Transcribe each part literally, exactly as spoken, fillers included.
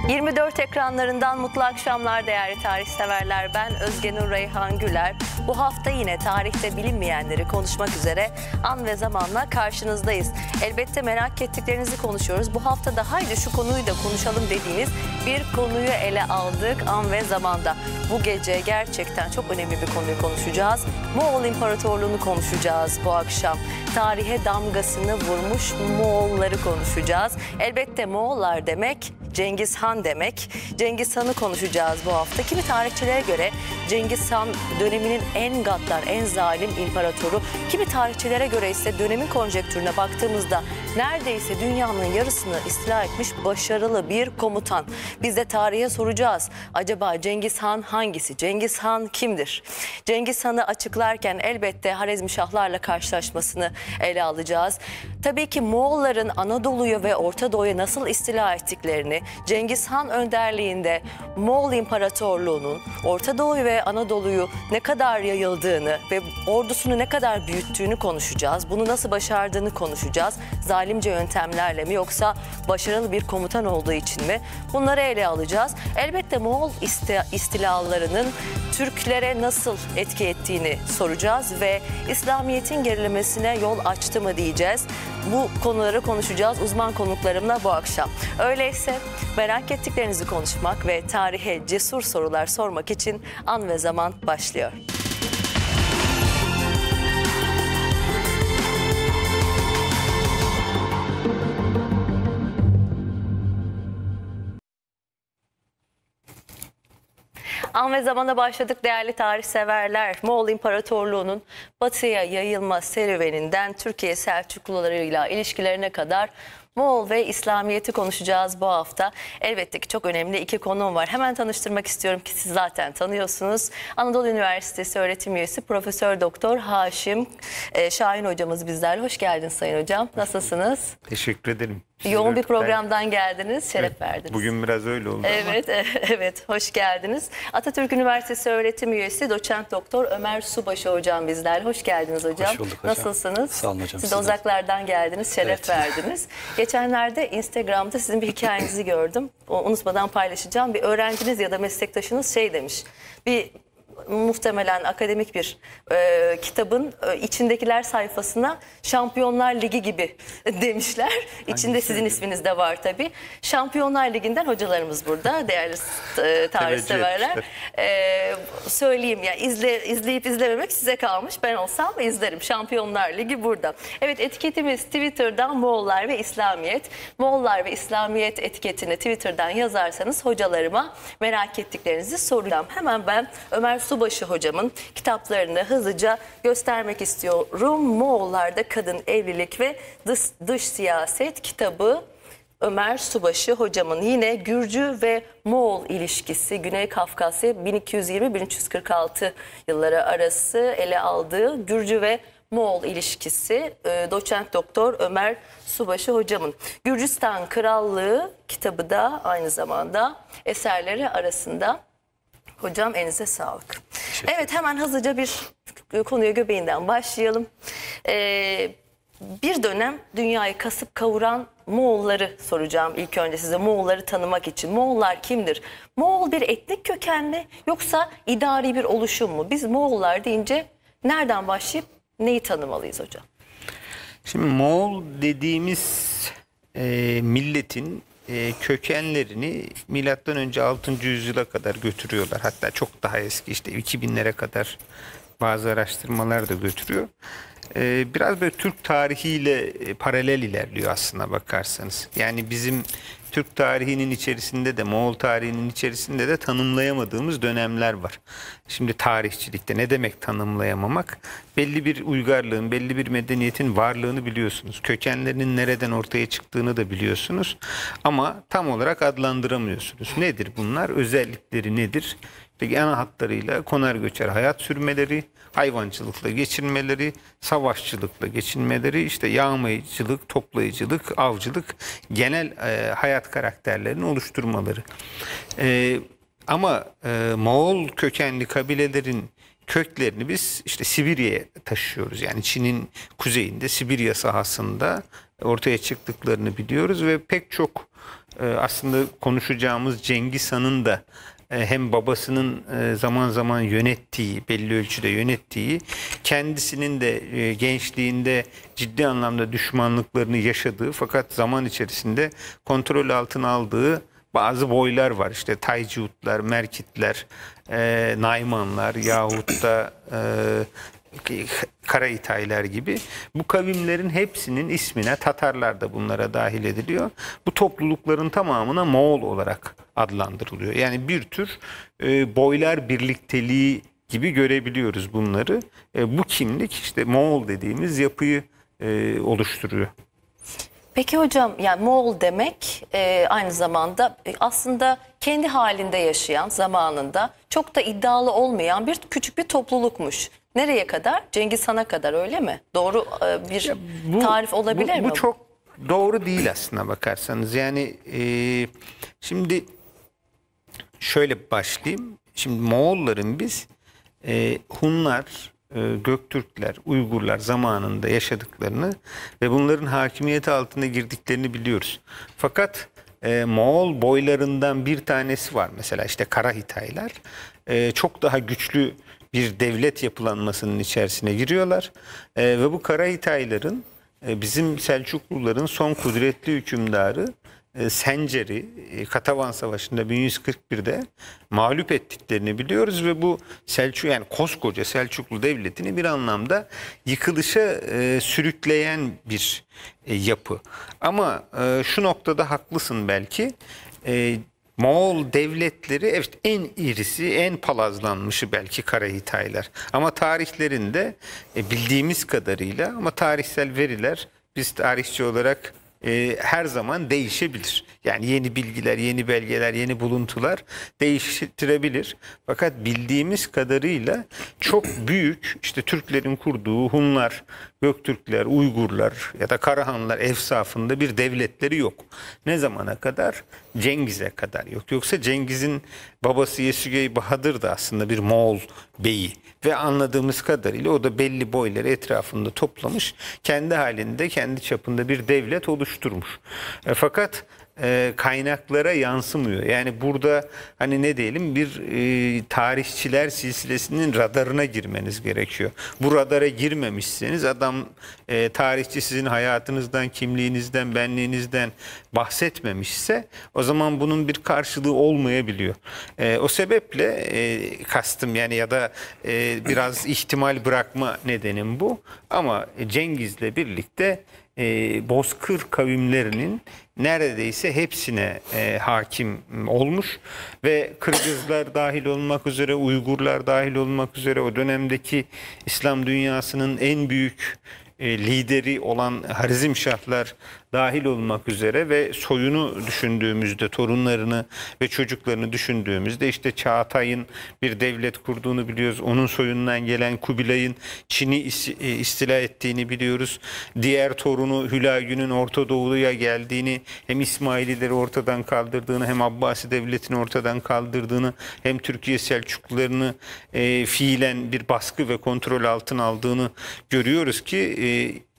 yirmi dört ekranlarından mutlu akşamlar değerli tarihseverler. Ben Özge Nur Reyhan Güler. Bu hafta yine tarihte bilinmeyenleri konuşmak üzere an ve zamanla karşınızdayız. Elbette merak ettiklerinizi konuşuyoruz. Bu hafta da haydi şu konuyu da konuşalım dediğiniz bir konuyu ele aldık an ve zamanda. Bu gece gerçekten çok önemli bir konuyu konuşacağız. Moğol İmparatorluğu'nu konuşacağız bu akşam. Tarihe damgasını vurmuş Moğolları konuşacağız. Elbette Moğollar demek Cengiz Han demek. Cengiz Han'ı konuşacağız bu hafta. Kimi tarihçilere göre Cengiz Han döneminin en gaddar, en zalim imparatoru. Kimi tarihçilere göre ise dönemin konjektürüne baktığımızda neredeyse dünyanın yarısını istila etmiş başarılı bir komutan. Biz de tarihe soracağız. Acaba Cengiz Han hangisi? Cengiz Han kimdir? Cengiz Han'ı açıklarken elbette Harezmşahlarla karşılaşmasını ele alacağız. Tabii ki Moğolların Anadolu'yu ve Orta Doğu'yu nasıl istila ettiklerini, Cengiz Han önderliğinde Moğol İmparatorluğu'nun Orta Doğu ve Anadolu'yu ne kadar yayıldığını ve ordusunu ne kadar büyüttüğünü konuşacağız. Bunu nasıl başardığını konuşacağız. Zalimce yöntemlerle mi yoksa başarılı bir komutan olduğu için mi? Bunları ele alacağız. Elbette Moğol istilalarının Türklere nasıl etki ettiğini soracağız ve İslamiyet'in gerilemesine yol açtı mı diyeceğiz. Bu konuları konuşacağız uzman konuklarımla bu akşam. Öyleyse merak ettiklerinizi konuşmak ve tarihe cesur sorular sormak için an ve zaman başlıyor. An ve zamana başladık değerli tarihseverler. Moğol İmparatorluğu'nun batıya yayılma serüveninden Türkiye Selçuklularıyla ilişkilerine kadar Moğol ve İslamiyet'i konuşacağız bu hafta. Elbette ki çok önemli iki konuğum var. Hemen tanıştırmak istiyorum ki siz zaten tanıyorsunuz. Anadolu Üniversitesi öğretim üyesi Profesör Doktor Haşim e, Şahin hocamız bizlerle. Hoş geldiniz Sayın Hocam. Nasılsınız? Teşekkür ederim. Yoğun bir programdan geldiniz, şeref evet, verdiniz. Bugün biraz öyle oldu evet, ama. Evet, hoş geldiniz. Atatürk Üniversitesi öğretim üyesi Doçent Doktor Ömer Subaşı hocam bizlerle. Hoş geldiniz hocam. Hoş bulduk hocam. Nasılsınız? Sağ olun hocam. Siz de uzaklardan geldiniz, şeref evet. verdiniz. Geçenlerde Instagram'da sizin bir hikayenizi gördüm. O, unutmadan paylaşacağım. Bir öğrenciniz ya da meslektaşınız şey demiş. Bir muhtemelen akademik bir e, kitabın e, içindekiler sayfasına Şampiyonlar Ligi gibi demişler. İçinde sizin isminiz de var tabii. Şampiyonlar Ligi'nden hocalarımız burada değerli e, tarihseverler. E, söyleyeyim ya yani izle, izleyip izlememek size kalmış. Ben olsam izlerim. Şampiyonlar Ligi burada. Evet, etiketimiz Twitter'dan Moğollar ve İslamiyet. Moğollar ve İslamiyet etiketini Twitter'dan yazarsanız hocalarıma merak ettiklerinizi soracağım. Hemen ben Ömer Subaşı hocamın kitaplarını hızlıca göstermek istiyorum. Moğollarda Kadın, Evlilik ve Dış, Dış Siyaset kitabı Ömer Subaşı hocamın. Yine Gürcü ve Moğol ilişkisi Güney Kafkasya bin iki yüz yirmi bin üç yüz kırk altı yılları arası ele aldığı Gürcü ve Moğol ilişkisi e, Doçent Doktor Ömer Subaşı hocamın. Gürcistan Krallığı kitabı da aynı zamanda eserleri arasında. Hocam elinize sağlık. Evet, hemen hızlıca bir konuya göbeğinden başlayalım. Ee, bir dönem dünyayı kasıp kavuran Moğolları soracağım ilk önce size, Moğolları tanımak için. Moğollar kimdir? Moğol bir etnik köken mi yoksa idari bir oluşum mu? Biz Moğollar deyince nereden başlayıp neyi tanımalıyız hocam? Şimdi Moğol dediğimiz e, milletin E, kökenlerini milattan önce altıncı yüzyıla kadar götürüyorlar. Hatta çok daha eski, işte iki binlere kadar bazı araştırmalar da götürüyor. E, biraz böyle Türk tarihiyle e, paralel ilerliyor aslına bakarsanız. Yani bizim Türk tarihinin içerisinde de Moğol tarihinin içerisinde de tanımlayamadığımız dönemler var. Şimdi tarihçilikte ne demek tanımlayamamak? Belli bir uygarlığın, belli bir medeniyetin varlığını biliyorsunuz. Kökenlerinin nereden ortaya çıktığını da biliyorsunuz. Ama tam olarak adlandıramıyorsunuz. Nedir bunlar? Özellikleri nedir? Peki ana hatlarıyla konar göçer hayat sürmeleri, hayvancılıkla geçinmeleri, savaşçılıkla geçinmeleri, işte yağmayıcılık, toplayıcılık, avcılık, genel e, hayat karakterlerini oluşturmaları. E, ama e, Moğol kökenli kabilelerin köklerini biz işte Sibirya'ya taşıyoruz. Yani Çin'in kuzeyinde, Sibirya sahasında ortaya çıktıklarını biliyoruz ve pek çok e, aslında konuşacağımız Cengiz Han'ın da e, hem babasının e, zaman zaman yönettiği, belli ölçüde yönettiği, kendisinin de e, gençliğinde ciddi anlamda düşmanlıklarını yaşadığı fakat zaman içerisinde kontrol altına aldığı bazı boylar var. İşte Tayciutlar, Merkitler, e, Naymanlar yahut da e, Karahitaylar gibi bu kavimlerin hepsinin ismine, Tatarlar da bunlara dahil ediliyor, bu toplulukların tamamına Moğol olarak adlandırılıyor. Yani bir tür e, boylar birlikteliği gibi görebiliyoruz bunları. E, bu kimlik işte Moğol dediğimiz yapıyı e, oluşturuyor. Peki hocam, yani Moğol demek e, aynı zamanda e, aslında kendi halinde yaşayan, zamanında çok da iddialı olmayan bir küçük bir toplulukmuş. Nereye kadar? Cengiz Han'a kadar, öyle mi? Doğru e, bir bu, tarif olabilir bu, mi? Bu çok doğru değil aslına bakarsanız. Yani e, şimdi şöyle başlayayım. Şimdi Moğolların biz e, Hunlar, e, Göktürkler, Uygurlar zamanında yaşadıklarını ve bunların hakimiyeti altına girdiklerini biliyoruz. Fakat e, Moğol boylarından bir tanesi var. Mesela işte Karahitaylar e, çok daha güçlü bir devlet yapılanmasının içerisine giriyorlar. E, ve bu Karahitayların e, bizim Selçukluların son kudretli hükümdarı e, Sencer'i e, Katavan Savaşı'nda bin yüz kırk bir'de mağlup ettiklerini biliyoruz ve bu Selçuk, yani koskoca Selçuklu devletini bir anlamda yıkılışa e, sürükleyen bir e, yapı. Ama e, şu noktada haklısın belki. E, Moğol devletleri evet en irisi, en palazlanmışı belki Karahitaylar. Ama tarihlerinde e, bildiğimiz kadarıyla, ama tarihsel veriler biz tarihçi olarak e, her zaman değişebilir. Yani yeni bilgiler, yeni belgeler, yeni buluntular değiştirebilir. Fakat bildiğimiz kadarıyla çok büyük, işte Türklerin kurduğu Hunlar, Göktürkler, Uygurlar ya da Karahanlar efsafında bir devletleri yok. Ne zamana kadar? Cengiz'e kadar yok. Yoksa Cengiz'in babası Yesügey Bahadır da aslında bir Moğol beyi ve anladığımız kadarıyla o da belli boyları etrafında toplamış, kendi halinde, kendi çapında bir devlet oluşturmuş. E, fakat e, kaynaklara yansımıyor. Yani burada hani ne diyelim, bir e, tarihçiler silsilesinin radarına girmeniz gerekiyor. Bu radara girmemişseniz adam e, tarihçi sizin hayatınızdan, kimliğinizden, benliğinizden bahsetmemişse o zaman bunun bir karşılığı olmayabiliyor. E, o sebeple e, kastım yani ya da e, biraz ihtimal bırakma nedenim bu. Ama Cengiz'le birlikte e, Bozkır kavimlerinin neredeyse hepsine e, hakim olmuş ve Kırgızlar dahil olmak üzere, Uygurlar dahil olmak üzere o dönemdeki İslam dünyasının en büyük e, lideri olan Harizmşahlar dahil olmak üzere ve soyunu düşündüğümüzde, torunlarını ve çocuklarını düşündüğümüzde işte Çağatay'ın bir devlet kurduğunu biliyoruz. Onun soyundan gelen Kubilay'ın Çin'i istila ettiğini biliyoruz. Diğer torunu Hülayü'nün Orta Doğu'ya geldiğini, hem İsmailileri ortadan kaldırdığını, hem Abbasi devletini ortadan kaldırdığını, hem Türkiye Selçuklularını e, fiilen bir baskı ve kontrol altına aldığını görüyoruz ki e,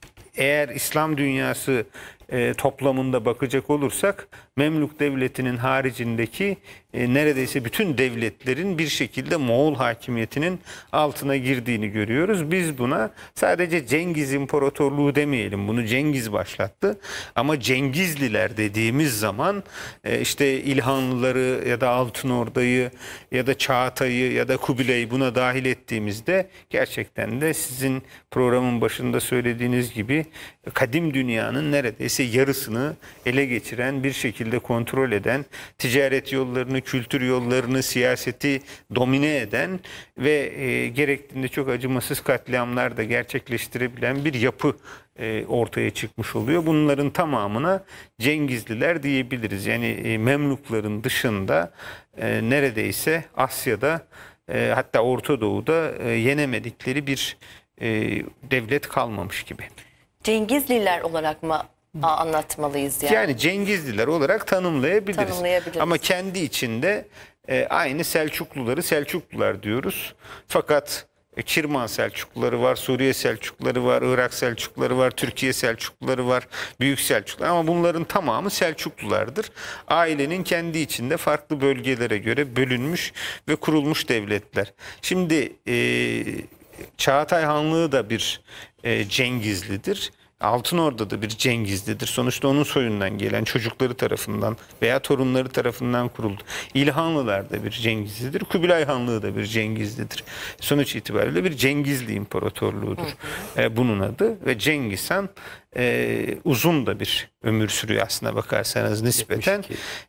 eğer İslam dünyası e, toplamında bakacak olursak Memlük Devleti'nin haricindeki e, neredeyse bütün devletlerin bir şekilde Moğol hakimiyetinin altına girdiğini görüyoruz. Biz buna sadece Cengiz İmparatorluğu demeyelim, bunu Cengiz başlattı. Ama Cengizliler dediğimiz zaman e, işte İlhanlıları ya da Altınordu'yu ya da Çağatay'ı ya da Kubilay'ı buna dahil ettiğimizde gerçekten de sizin programın başında söylediğiniz gibi kadim dünyanın neredeyse yarısını ele geçiren, bir şekilde kontrol eden, ticaret yollarını, kültür yollarını, siyaseti domine eden ve e, gerektiğinde çok acımasız katliamlar da gerçekleştirebilen bir yapı e, ortaya çıkmış oluyor. Bunların tamamına Cengizliler diyebiliriz. Yani e, Memlukların dışında e, neredeyse Asya'da e, hatta Orta Doğu'da e, yenemedikleri bir e, devlet kalmamış gibi. Cengizliler olarak mı anlatmalıyız yani? Yani Cengizliler olarak tanımlayabiliriz. Tanımlayabiliriz. Ama kendi içinde e, aynı Selçukluları Selçuklular diyoruz. Fakat Kirman Selçukluları var, Suriye Selçukluları var, Irak Selçukluları var, Türkiye Selçukluları var, Büyük Selçuklular, ama bunların tamamı Selçuklulardır. Ailenin kendi içinde farklı bölgelere göre bölünmüş ve kurulmuş devletler. Şimdi e, Çağatay Hanlığı da bir e, Cengizlidir. Altınorda da bir Cengizlidir. Sonuçta onun soyundan gelen çocukları tarafından veya torunları tarafından kuruldu. İlhanlılar da bir Cengizlidir. Kubilay Hanlığı da bir Cengizlidir. Sonuç itibariyle bir Cengizli İmparatorluğu'dur. Hı hı. E, bunun adı ve Cengiz Han e, uzun da bir ömür sürüyor aslına bakarsanız nispeten.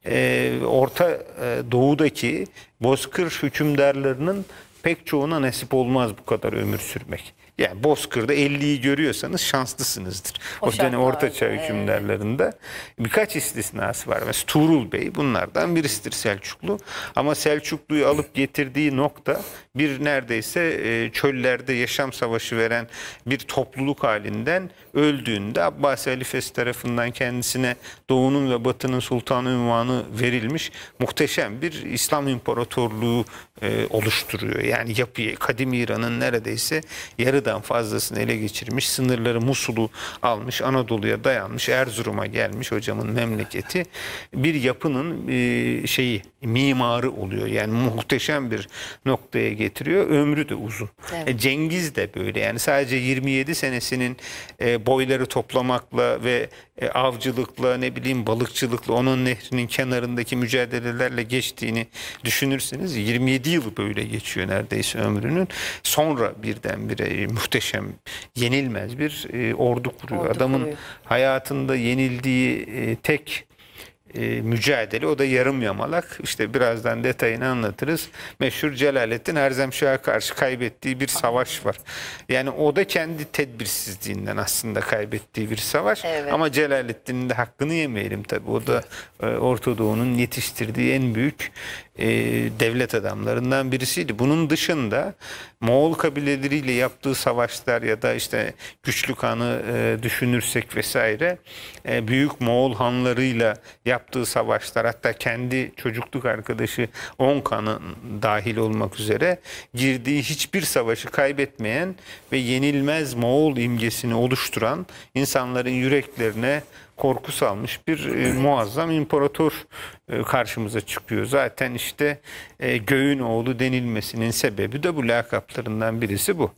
E, Orta e, Doğu'daki bozkır hükümdarlarının pek çoğuna nasip olmaz bu kadar ömür sürmek. Yani Bozkır'da elliyi görüyorsanız şanslısınızdır. O, o dönem Ortaçağ hükümdarlarında evet. Birkaç istisnası var. Mesela Tuğrul Bey bunlardan birisidir Selçuklu. Ama Selçuklu'yu alıp getirdiği nokta bir neredeyse çöllerde yaşam savaşı veren bir topluluk halinden öldüğünde Abbasi halifesi tarafından kendisine Doğu'nun ve Batı'nın sultanı unvanı verilmiş muhteşem bir İslam İmparatorluğu e, oluşturuyor. Yani yapıyı kadim İran'ın neredeyse yarıdan fazlasını ele geçirmiş, sınırları Musul'u almış, Anadolu'ya dayanmış, Erzurum'a gelmiş, hocamın memleketi bir yapının e, şeyi mimarı oluyor. Yani muhteşem bir noktaya getiriyor. Ömrü de uzun. Evet. E, Cengiz de böyle. Yani sadece yirmi yedi senesinin e, boyları toplamakla ve e, avcılıkla, ne bileyim balıkçılıkla, onun nehrinin kenarındaki mücadelelerle geçtiğini düşünürseniz yirmi yedi yılı böyle geçiyor neredeyse ömrünün. Sonra birdenbire e, muhteşem, yenilmez bir e, ordu kuruyor. Ordu Adamın kuruyor. Hayatında yenildiği e, tek e, mücadele, o da yarım yamalak. İşte birazdan detayını anlatırız. Meşhur Celaleddin Erzemşah'a karşı kaybettiği bir savaş var. Yani o da kendi tedbirsizliğinden aslında kaybettiği bir savaş. Evet. Ama Celaleddin'in de hakkını yemeyelim tabii. O da e, Orta Doğu'nun yetiştirdiği en büyük e, devlet adamlarından birisiydi. Bunun dışında Moğol kabileleriyle yaptığı savaşlar ya da işte Güçlük Han'ı e, düşünürsek vesaire, e, büyük Moğol hanlarıyla yaptığı savaşlar, hatta kendi çocukluk arkadaşı Onkan'ın dahil olmak üzere girdiği hiçbir savaşı kaybetmeyen ve yenilmez Moğol imgesini oluşturan, insanların yüreklerine korku salmış bir e, muazzam imparator e, karşımıza çıkıyor. Zaten işte e, göğün oğlu denilmesinin sebebi de bu, lakaplarından birisi bu.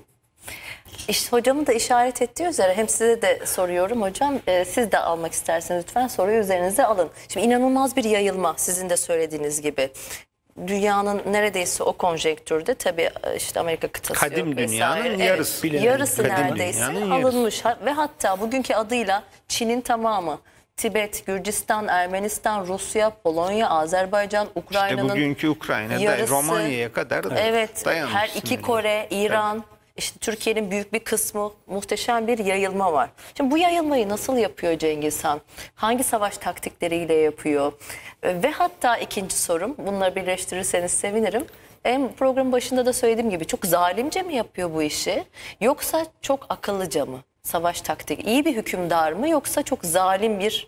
İşte hocamın da işaret ettiği üzere hem size de soruyorum hocam, e, siz de almak isterseniz lütfen soruyu üzerinize alın. Şimdi inanılmaz bir yayılma, sizin de söylediğiniz gibi. Dünyanın neredeyse o konjektürde, tabii işte Amerika kıtası kadim yok dünyanın vesaire. yarısı. Evet, yarısı kadim neredeyse alınmış yarısı. Ve hatta bugünkü adıyla Çin'in tamamı, Tibet, Gürcistan, Ermenistan, Rusya, Polonya, Azerbaycan, Ukrayna'nın işte bugünkü Ukrayna'da Romanya'ya kadar evet, dayanmış. Her iki Kore, İran, tabii. İşte Türkiye'nin büyük bir kısmı, muhteşem bir yayılma var. Şimdi bu yayılmayı nasıl yapıyor Cengiz Han? Hangi savaş taktikleriyle yapıyor? Ve hatta ikinci sorum, bunları birleştirirseniz sevinirim. Hem programın başında da söylediğim gibi çok zalimce mi yapıyor bu işi? Yoksa çok akıllıca mı? Savaş taktik. İyi bir hükümdar mı yoksa çok zalim bir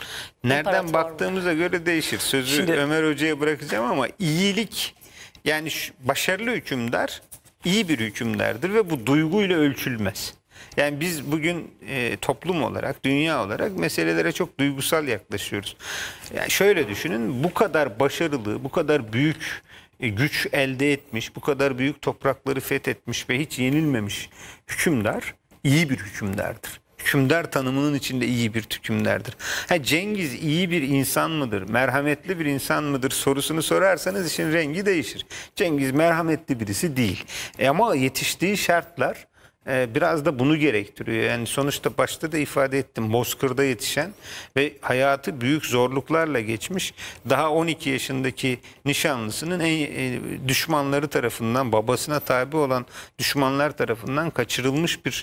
nereden baktığımıza göre değişir. Sözü Şimdi, Ömer Hoca'ya bırakacağım ama iyilik, yani şu, başarılı hükümdar iyi bir hükümdardır ve bu duyguyla ölçülmez. Yani biz bugün e, toplum olarak, dünya olarak meselelere çok duygusal yaklaşıyoruz. Yani şöyle düşünün, bu kadar başarılı, bu kadar büyük e, güç elde etmiş, bu kadar büyük toprakları fethetmiş ve hiç yenilmemiş hükümdar iyi bir hükümdardır. Hükümdar tanımının içinde iyi bir hükümdardır. Ha, Cengiz iyi bir insan mıdır, merhametli bir insan mıdır sorusunu sorarsanız işin rengi değişir. Cengiz merhametli birisi değil. E ama yetiştiği şartlar e, biraz da bunu gerektiriyor. Yani sonuçta başta da ifade ettim, Bozkır'da yetişen ve hayatı büyük zorluklarla geçmiş, daha on iki yaşındaki nişanlısının en, e, düşmanları tarafından, babasına tabi olan düşmanlar tarafından kaçırılmış bir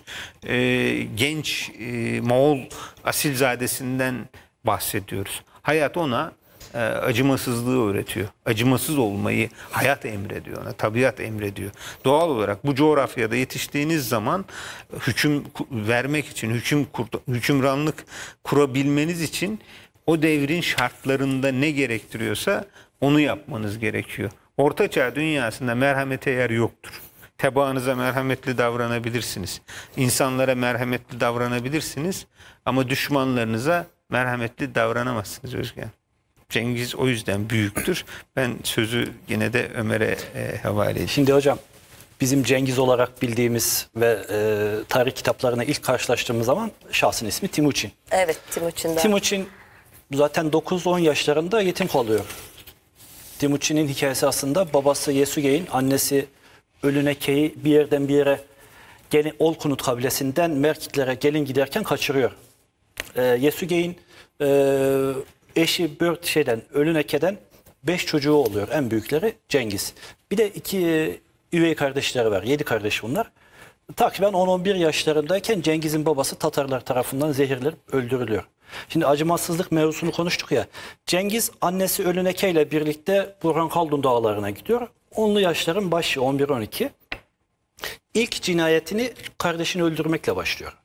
e, genç e, Moğol asilzadesinden bahsediyoruz. Hayat ona e, acımasızlığı öğretiyor. Acımasız olmayı hayat emrediyor ona, tabiat emrediyor. Doğal olarak bu coğrafyada yetiştiğiniz zaman hüküm vermek için, hüküm kur, hükümranlık kurabilmeniz için o devrin şartlarında ne gerektiriyorsa onu yapmanız gerekiyor. Ortaçağ dünyasında merhamete yer yoktur. Tebaanıza merhametli davranabilirsiniz. İnsanlara merhametli davranabilirsiniz. Ama düşmanlarınıza merhametli davranamazsınız Özge Hanım. Cengiz o yüzden büyüktür. Ben sözü yine de Ömer'e e, havale edeyim. Şimdi hocam bizim Cengiz olarak bildiğimiz ve e, tarih kitaplarına ilk karşılaştığımız zaman şahsın ismi Timuçin. Evet, Timuçin'den. Timuçin zaten dokuz on yaşlarında yetim kalıyor. Timuçin'in hikayesi aslında babası Yesugey'in, annesi Ölüneke'yi bir yerden bir yere gelin, Olkunut kabilesinden Merkitlere gelin giderken kaçırıyor. Ee, Yesugey'in e, eşi Bört şeyden Ölüneke'den beş çocuğu oluyor. En büyükleri Cengiz. Bir de iki e, üvey kardeşleri var. Yedi kardeş bunlar. Takriben on on bir yaşlarındayken Cengiz'in babası Tatarlar tarafından zehirlenip öldürülüyor. Şimdi acımasızlık mevzusunu konuştuk ya. Cengiz annesi Ölüneke ile birlikte Burhan Khaldun dağlarına gidiyor. Onlu yaşların başı on bir on iki. İlk cinayetini kardeşini öldürmekle başlıyor.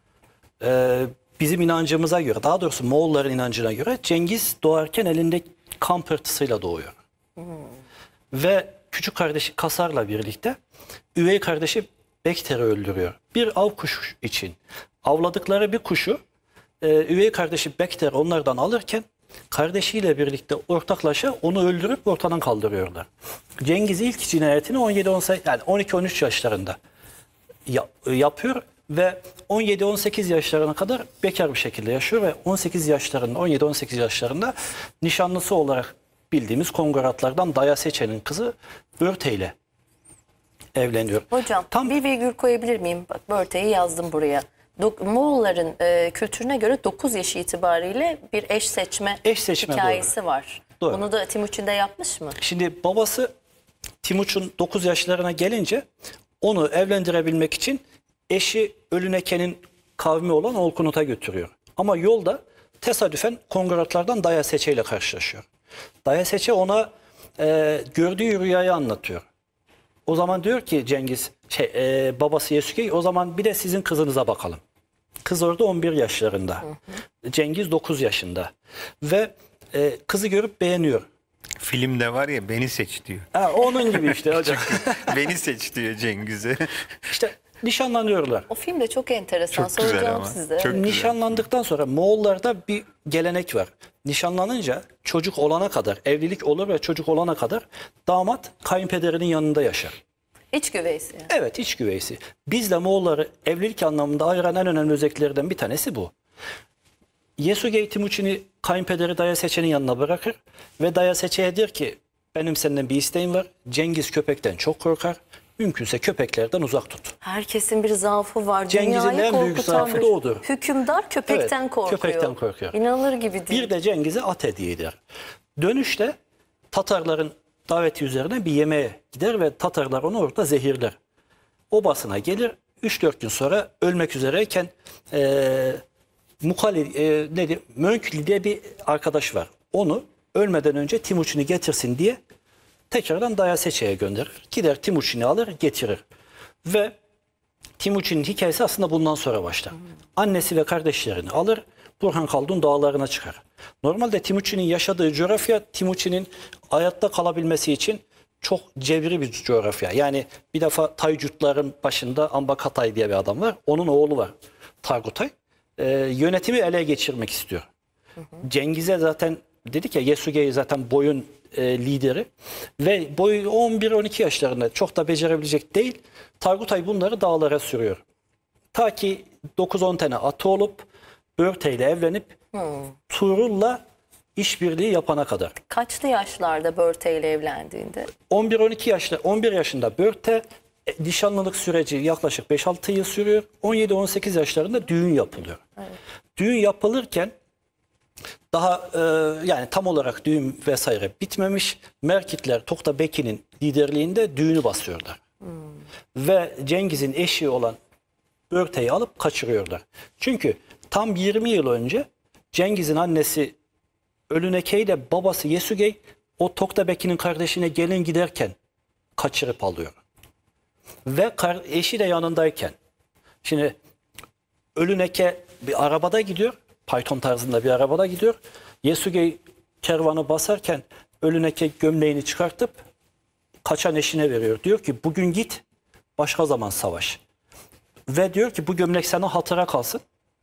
Ee, bizim inancımıza göre, daha doğrusu Moğolların inancına göre Cengiz doğarken elinde kan pırtısıyla doğuyor. Hmm. Ve küçük kardeşi Kasar'la birlikte üvey kardeşi Bekter'i öldürüyor. Bir av kuşu için. Avladıkları bir kuşu e, üvey kardeşi Bekter onlardan alırken kardeşiyle birlikte ortaklaşa onu öldürüp ortadan kaldırıyorlar. Cengiz ilk cinayetini on yedi on sekiz yani on iki on üç yaşlarında yap, yapıyor ve on yedi on sekiz yaşlarına kadar bekar bir şekilde yaşıyor ve on sekiz yaşlarında on yedi on sekiz yaşlarında nişanlısı olarak bildiğimiz Kongoratlardan Daya Seçen'in kızı Börte ile evleniyor. Hocam tam bir virgül koyabilir miyim? Bak Börte'yi yazdım buraya. Do- Moğolların e, kültürüne göre dokuz yaş itibariyle bir eş seçme, eş seçme hikayesi doğru. var. Doğru. Bunu da Timuçin de yapmış mı? Şimdi babası Timuçin dokuz yaşlarına gelince onu evlendirebilmek için eşi Ölüneke'nin kavmi olan Olkunut'a götürüyor. Ama yolda tesadüfen Kongoratlardan Daya Seçe ile karşılaşıyor. Daya Seçe ona e, gördüğü rüyayı anlatıyor. O zaman diyor ki Cengiz, şey, e, babası Yesugey, o zaman bir de sizin kızınıza bakalım. Kız orada on bir yaşlarında. Hı hı. Cengiz dokuz yaşında. Ve e, kızı görüp beğeniyor. Filmde var ya beni seç diyor. Ha, onun gibi işte hocam. Beni seç diyor Cengiz'e. İşte nişanlanıyorlar. O film de çok enteresan. Çok güzel Soracağım ama. size. Çok Nişanlandıktan sonra Moğollarda bir gelenek var. Nişanlanınca çocuk olana kadar, evlilik olur ve çocuk olana kadar damat kayınpederinin yanında yaşar. İç güveysi. Yani. Evet, iç güveysi. Bizle Moğolları evlilik anlamında ayıran en önemli özelliklerden bir tanesi bu. Yesugey Timuçin'i kayınpederi Daya Seçe'nin yanına bırakır ve Daya Seçe'ye der ki benim senden bir isteğim var. Cengiz köpekten çok korkar. Mümkünse köpeklerden uzak tut. Herkesin bir zaafı var. Cengiz'in Dünyayı en büyük korkutan zaafı bir da odur. hükümdar köpekten Evet, korkuyor. köpekten korkuyor. İnanılır gibi değil. Bir de Cengiz'e at hediye eder. Dönüşte Tatarların daveti üzerine bir yemeğe gider ve Tatarlar onu orada zehirler. Obasına gelir. üç dört gün sonra ölmek üzereyken e, Mukali, e, nedir? Mönkli diye bir arkadaş var. Onu ölmeden önce Timuçin'i getirsin diye tekrardan Daya Seçe'ye gönderir. Gider Timuçin'i alır getirir. Ve Timuçin'in hikayesi aslında bundan sonra başlar. Annesi ve kardeşlerini alır, Burhan Khaldun dağlarına çıkar. Normalde Timuçin'in yaşadığı coğrafya, Timuçin'in hayatta kalabilmesi için çok cebri bir coğrafya. Yani bir defa Taycutların başında Ambakatay diye bir adam var. Onun oğlu var Targutay. Ee, yönetimi ele geçirmek istiyor. Hı hı. Cengiz'e zaten dedik ya Yesugey zaten boyun e, lideri ve boyu on bir on iki yaşlarında çok da becerebilecek değil. Targutay bunları dağlara sürüyor. Ta ki dokuz on tane atı olup Börte ile evlenip hmm. Tuğrul'la işbirliği yapana kadar. Kaçlı yaşlarda Börte ile evlendiğinde? on bir on iki yaşta, on bir yaşında Börte, e, nişanlılık süreci yaklaşık beş altı yıl sürüyor. on yedi on sekiz yaşlarında düğün yapılıyor. Evet. Düğün yapılırken daha e, yani tam olarak düğün vesaire bitmemiş. Merkitler Tokta Beki'nin liderliğinde düğünü basıyorlar. Hmm. Ve Cengiz'in eşi olan Börte'yi alıp kaçırıyorlar. Çünkü tam yirmi yıl önce Cengiz'in annesi Ölüneke ile babası Yesugey o Tokta Beki'nin kardeşine gelin giderken kaçırıp alıyor. Ve eşi de yanındayken. Şimdi Ölüneke bir arabada gidiyor. Python tarzında bir arabada gidiyor. Yesugey kervanı basarken Ölüneke gömleğini çıkartıp kaçan eşine veriyor. Diyor ki bugün git başka zaman savaş. Ve diyor ki bu gömlek sana hatıra kalsın.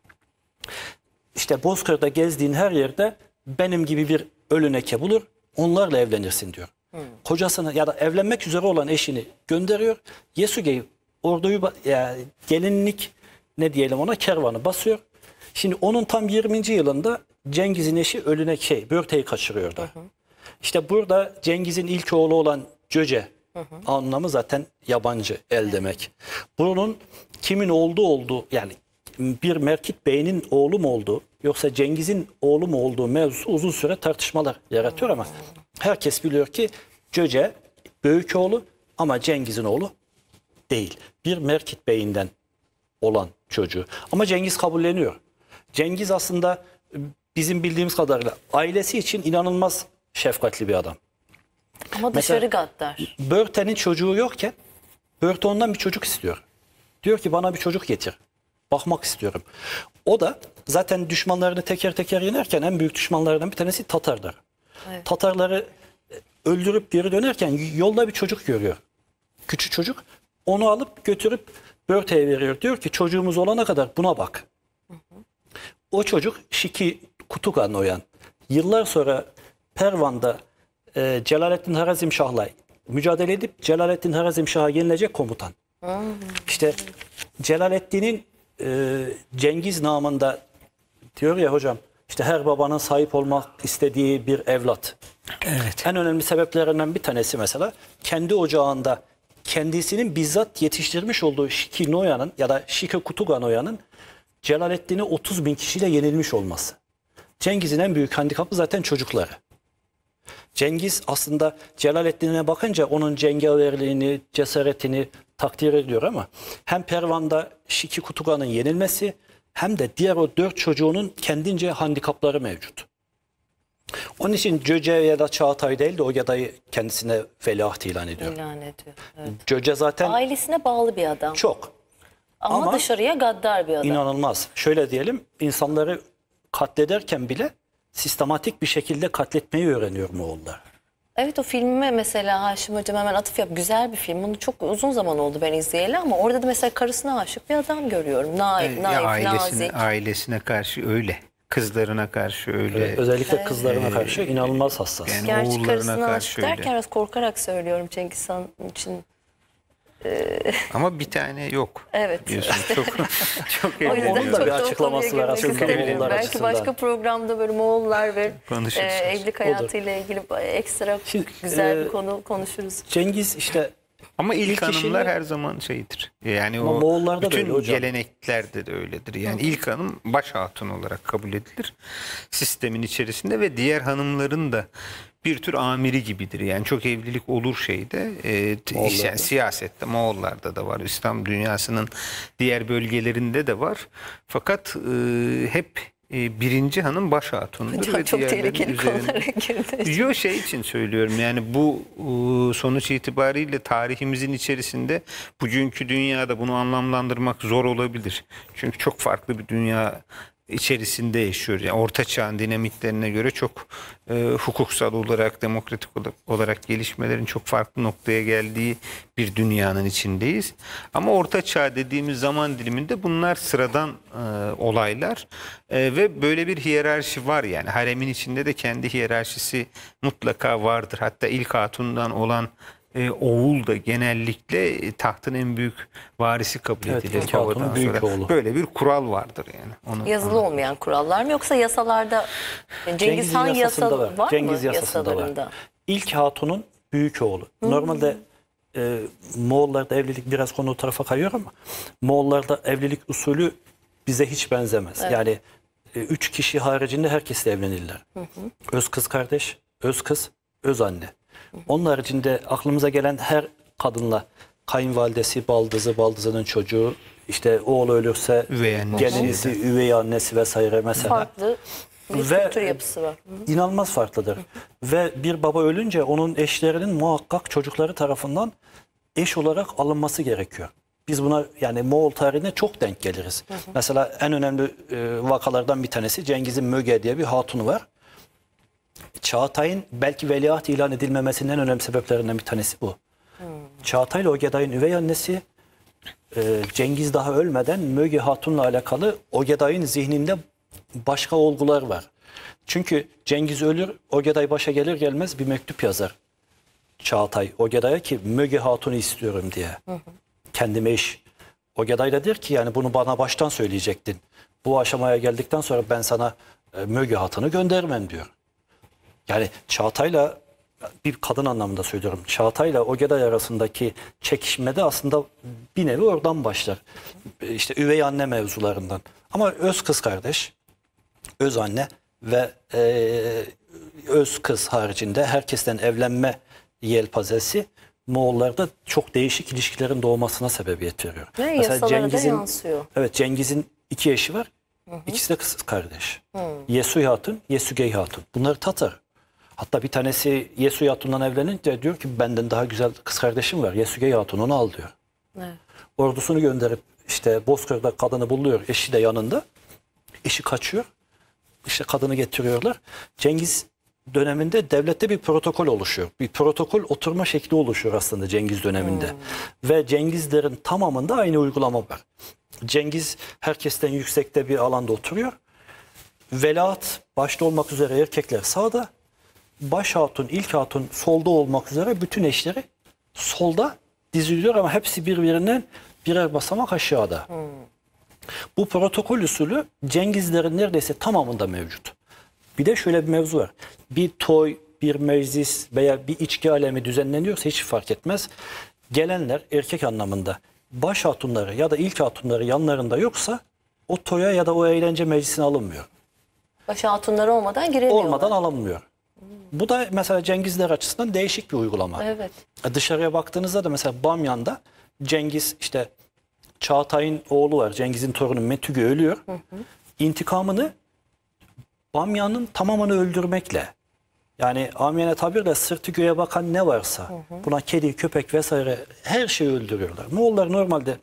İşte Bozkır'da gezdiğin her yerde benim gibi bir ölü neke bulur. Onlarla evlenirsin diyor. Hmm. Kocasını ya da evlenmek üzere olan eşini gönderiyor. Yesugey orduyu yani gelinlik ne diyelim ona kervanı basıyor. Şimdi onun tam yirminci yılında Cengiz'in eşi ölüne şey Börte'yi kaçırıyordu. Hı hı. İşte burada Cengiz'in ilk oğlu olan Cöce hı hı. anlamı zaten yabancı el demek. Bunun kimin olduğu olduğu yani bir Merkit Bey'in oğlu mu olduğu yoksa Cengiz'in oğlu mu olduğu mevzusu uzun süre tartışmalar yaratıyor ama herkes biliyor ki Cöce büyük oğlu ama Cengiz'in oğlu değil. Bir Merkit Bey'inden olan çocuğu. Ama Cengiz kabulleniyor. Cengiz aslında bizim bildiğimiz kadarıyla ailesi için inanılmaz şefkatli bir adam. Ama dışarı gaddar. Börte'nin çocuğu yokken Börte ondan bir çocuk istiyor. Diyor ki bana bir çocuk getir. Bakmak istiyorum. O da zaten düşmanlarını teker teker yenerken en büyük düşmanlardan bir tanesi Tatarlar. Evet. Tatarları öldürüp geri dönerken yolda bir çocuk görüyor. Küçük çocuk. Onu alıp götürüp Börte'ye veriyor. Diyor ki çocuğumuz olana kadar buna bak. Hı hı. O çocuk Şiki Kutugan yıllar sonra Pervan'da e, Celaleddin Harazimşah'la mücadele edip Celaleddin Harazimşah'a yenilecek komutan. Hı hı. İşte Celaleddin'in e, Cengiz namında diyor ya hocam işte her babanın sahip olmak istediği bir evlat. Evet. En önemli sebeplerinden bir tanesi mesela kendi ocağında kendisinin bizzat yetiştirmiş olduğu Şiki Noyan'ın ya da Şiki Kutugan Noyan'ın Celaleddin'e otuz bin kişiyle yenilmiş olması. Cengiz'in en büyük handikapı zaten çocukları. Cengiz aslında Celaleddin'e bakınca onun cengaverliğini, cesaretini takdir ediyor ama hem Pervan'da Şiki Kutugan'ın yenilmesi hem de diğer o dört çocuğunun kendince handikapları mevcut. Onun için Cöce ya da Çağatay değil de o gadayı kendisine veliaht ilan ediyor. İlan ediyor. Evet. Cöce zaten ailesine bağlı bir adam. Çok. Ama, Ama dışarıya gaddar bir adam. İnanılmaz. Şöyle diyelim, insanları katlederken bile sistematik bir şekilde katletmeyi öğreniyor Moğollar. Evet, o filme mesela Haşim Hocam hemen atıf yap. Güzel bir film. Bunu çok uzun zaman oldu ben izleyeli ama orada da mesela karısına aşık bir adam görüyorum. Naif, E, naif, ailesine, nazik. ailesine karşı öyle. Kızlarına karşı öyle. Evet, özellikle Evet. kızlarına karşı inanılmaz hassas. Yani Gerçi oğullarına karısına karşı aşık öyle. derken biraz korkarak söylüyorum Cengiz Han için. Ama bir tane yok. Evet. Diyorsun. Çok çok O yüzden Onun da çok bir da o açıklaması konuya var girmek aslında istemiyorum. Moğollar Belki açısından. başka programda böyle Moğollar ve Konuşuruz. e, evlilik hayatıyla ilgili ekstra Şimdi, güzel e, bir konu konuşuruz. Cengiz işte Ama ilk, İlk hanımlar kişiliği- her zaman şeydir. Yani Ama o Moğollarda da bütün öyle hocam. geleneklerde de öyledir. Yani ilk hanım baş hatun olarak kabul edilir sistemin içerisinde ve diğer hanımların da bir tür amiri gibidir. Yani çok evlilik olur şeyde. E, t- Moğollarda. yani siyasette Moğollarda da var. İslam dünyasının diğer bölgelerinde de var. Fakat e, hep e, birinci hanım baş hatundur. Hocam ve çok diğerleri tehlikeli üzerinde- konulara girdi. Yo şey için söylüyorum yani bu e, sonuç itibariyle tarihimizin içerisinde bugünkü dünyada bunu anlamlandırmak zor olabilir. Çünkü çok farklı bir dünya içerisinde yaşıyoruz. Yani Orta Çağ'ın dinamitlerine göre çok e, hukuksal olarak, demokratik olarak gelişmelerin çok farklı noktaya geldiği bir dünyanın içindeyiz. Ama Orta Çağ dediğimiz zaman diliminde bunlar sıradan e, olaylar e, ve böyle bir hiyerarşi var yani. Haremin içinde de kendi hiyerarşisi mutlaka vardır. Hatta ilk hatundan olan e, oğul da genellikle e, tahtın en büyük varisi kabul Evet, edilir. ilk hatunun babadan büyük sonra. oğlu. Böyle bir kural vardır yani. Onu, Yazılı onu- olmayan kurallar mı yoksa yasalarda Cengiz Cengiz'in Han yasasında yasa var. var, Cengiz mı yasasında yasalarında? var. İlk hatunun büyük oğlu. Normalde e, Moğollarda evlilik biraz konu o tarafa kayıyor ama Moğollarda evlilik usulü bize hiç benzemez. Yani e, üç kişi haricinde herkesle evlenirler. Hı hı. Öz kız kardeş, öz kız, öz anne. Hı hı. Onun haricinde aklımıza gelen her kadınla kayınvalidesi, baldızı, baldızının çocuğu, işte oğlu ölürse Üvey annesi. gelinisi, üvey annesi vesaire mesela. Farklı bir Ve- kültür yapısı var. Hı. İnanılmaz farklıdır. Ve bir baba ölünce onun eşlerinin muhakkak çocukları tarafından eş olarak alınması gerekiyor. Biz buna yani Moğol tarihine çok denk geliriz. Hı hı. Mesela en önemli e, vakalardan bir tanesi Cengiz'in Möge diye bir hatunu var. Çağatay'ın belki veliaht ilan edilmemesinin en önemli sebeplerinden bir tanesi bu. Hı. Çağatay ile Ogeday'ın üvey annesi e, Cengiz daha ölmeden Müge Hatun'la alakalı Ogeday'ın zihninde başka olgular var. Çünkü Cengiz ölür, Ogeday başa gelir gelmez bir mektup yazar Çağatay Ogeday'a ki Müge Hatun'u istiyorum diye. Hı hı. Kendime iş. Ogeday da der ki yani bunu bana baştan söyleyecektin. Bu aşamaya geldikten sonra ben sana e, Müge Hatun'u göndermem diyor. Yani Çağatay'la bir kadın anlamında söylüyorum. Çağatay'la Ogeday arasındaki çekişmede aslında bir nevi oradan başlar. İşte üvey anne mevzularından. Ama öz kız kardeş, öz anne ve e, öz kız haricinde herkesten evlenme yelpazesi Moğollarda çok değişik ilişkilerin doğmasına sebebiyet veriyor. Ve yasalara da yansıyor. Evet, Cengiz'in iki eşi var. Hı hı. İkisi de kız kardeş. Hı. Yesuy Hatun, Yesugey Hatun. Bunlar Tatar. Hatta bir tanesi Yesuy Hatun'dan evlenince diyor ki benden daha güzel kız kardeşim var. Yesugey Hatun onu al diyor. Evet. Ordusunu gönderip işte Bozkır'da kadını buluyor. Eşi de yanında. Eşi kaçıyor. İşte kadını getiriyorlar. Cengiz döneminde devlette bir protokol oluşuyor. Bir protokol oturma şekli oluşuyor aslında Cengiz döneminde. Hmm. Ve Cengizlerin tamamında aynı uygulama var. Cengiz herkesten yüksekte bir alanda oturuyor. Velaht başta olmak üzere erkekler sağda. Baş hatun, ilk hatun solda olmak üzere bütün eşleri solda diziliyor ama hepsi birbirinden birer basamak aşağıda. Hmm. Bu protokol usulü Cengizlerin neredeyse tamamında mevcut. Bir de şöyle bir mevzu var. Bir toy, bir meclis veya bir içki alemi düzenleniyorsa hiç fark etmez. Gelenler erkek anlamında baş hatunları ya da ilk hatunları yanlarında yoksa o toya ya da o eğlence meclisine alınmıyor. Baş hatunları olmadan giremiyorlar. Olmadan alınmıyor. Hmm. Bu da mesela Cengizler açısından değişik bir uygulama. Evet. Dışarıya baktığınızda da mesela Bamyan'da Cengiz işte Çağatay'ın oğlu var. Cengiz'in torunu Metüge ölüyor. Hı hı. İntikamını Bamyan'ın tamamını öldürmekle, yani amiyane tabirle sırtı göğe bakan ne varsa, hı hı. buna kedi, köpek vesaire her şeyi öldürüyorlar. Moğollar normalde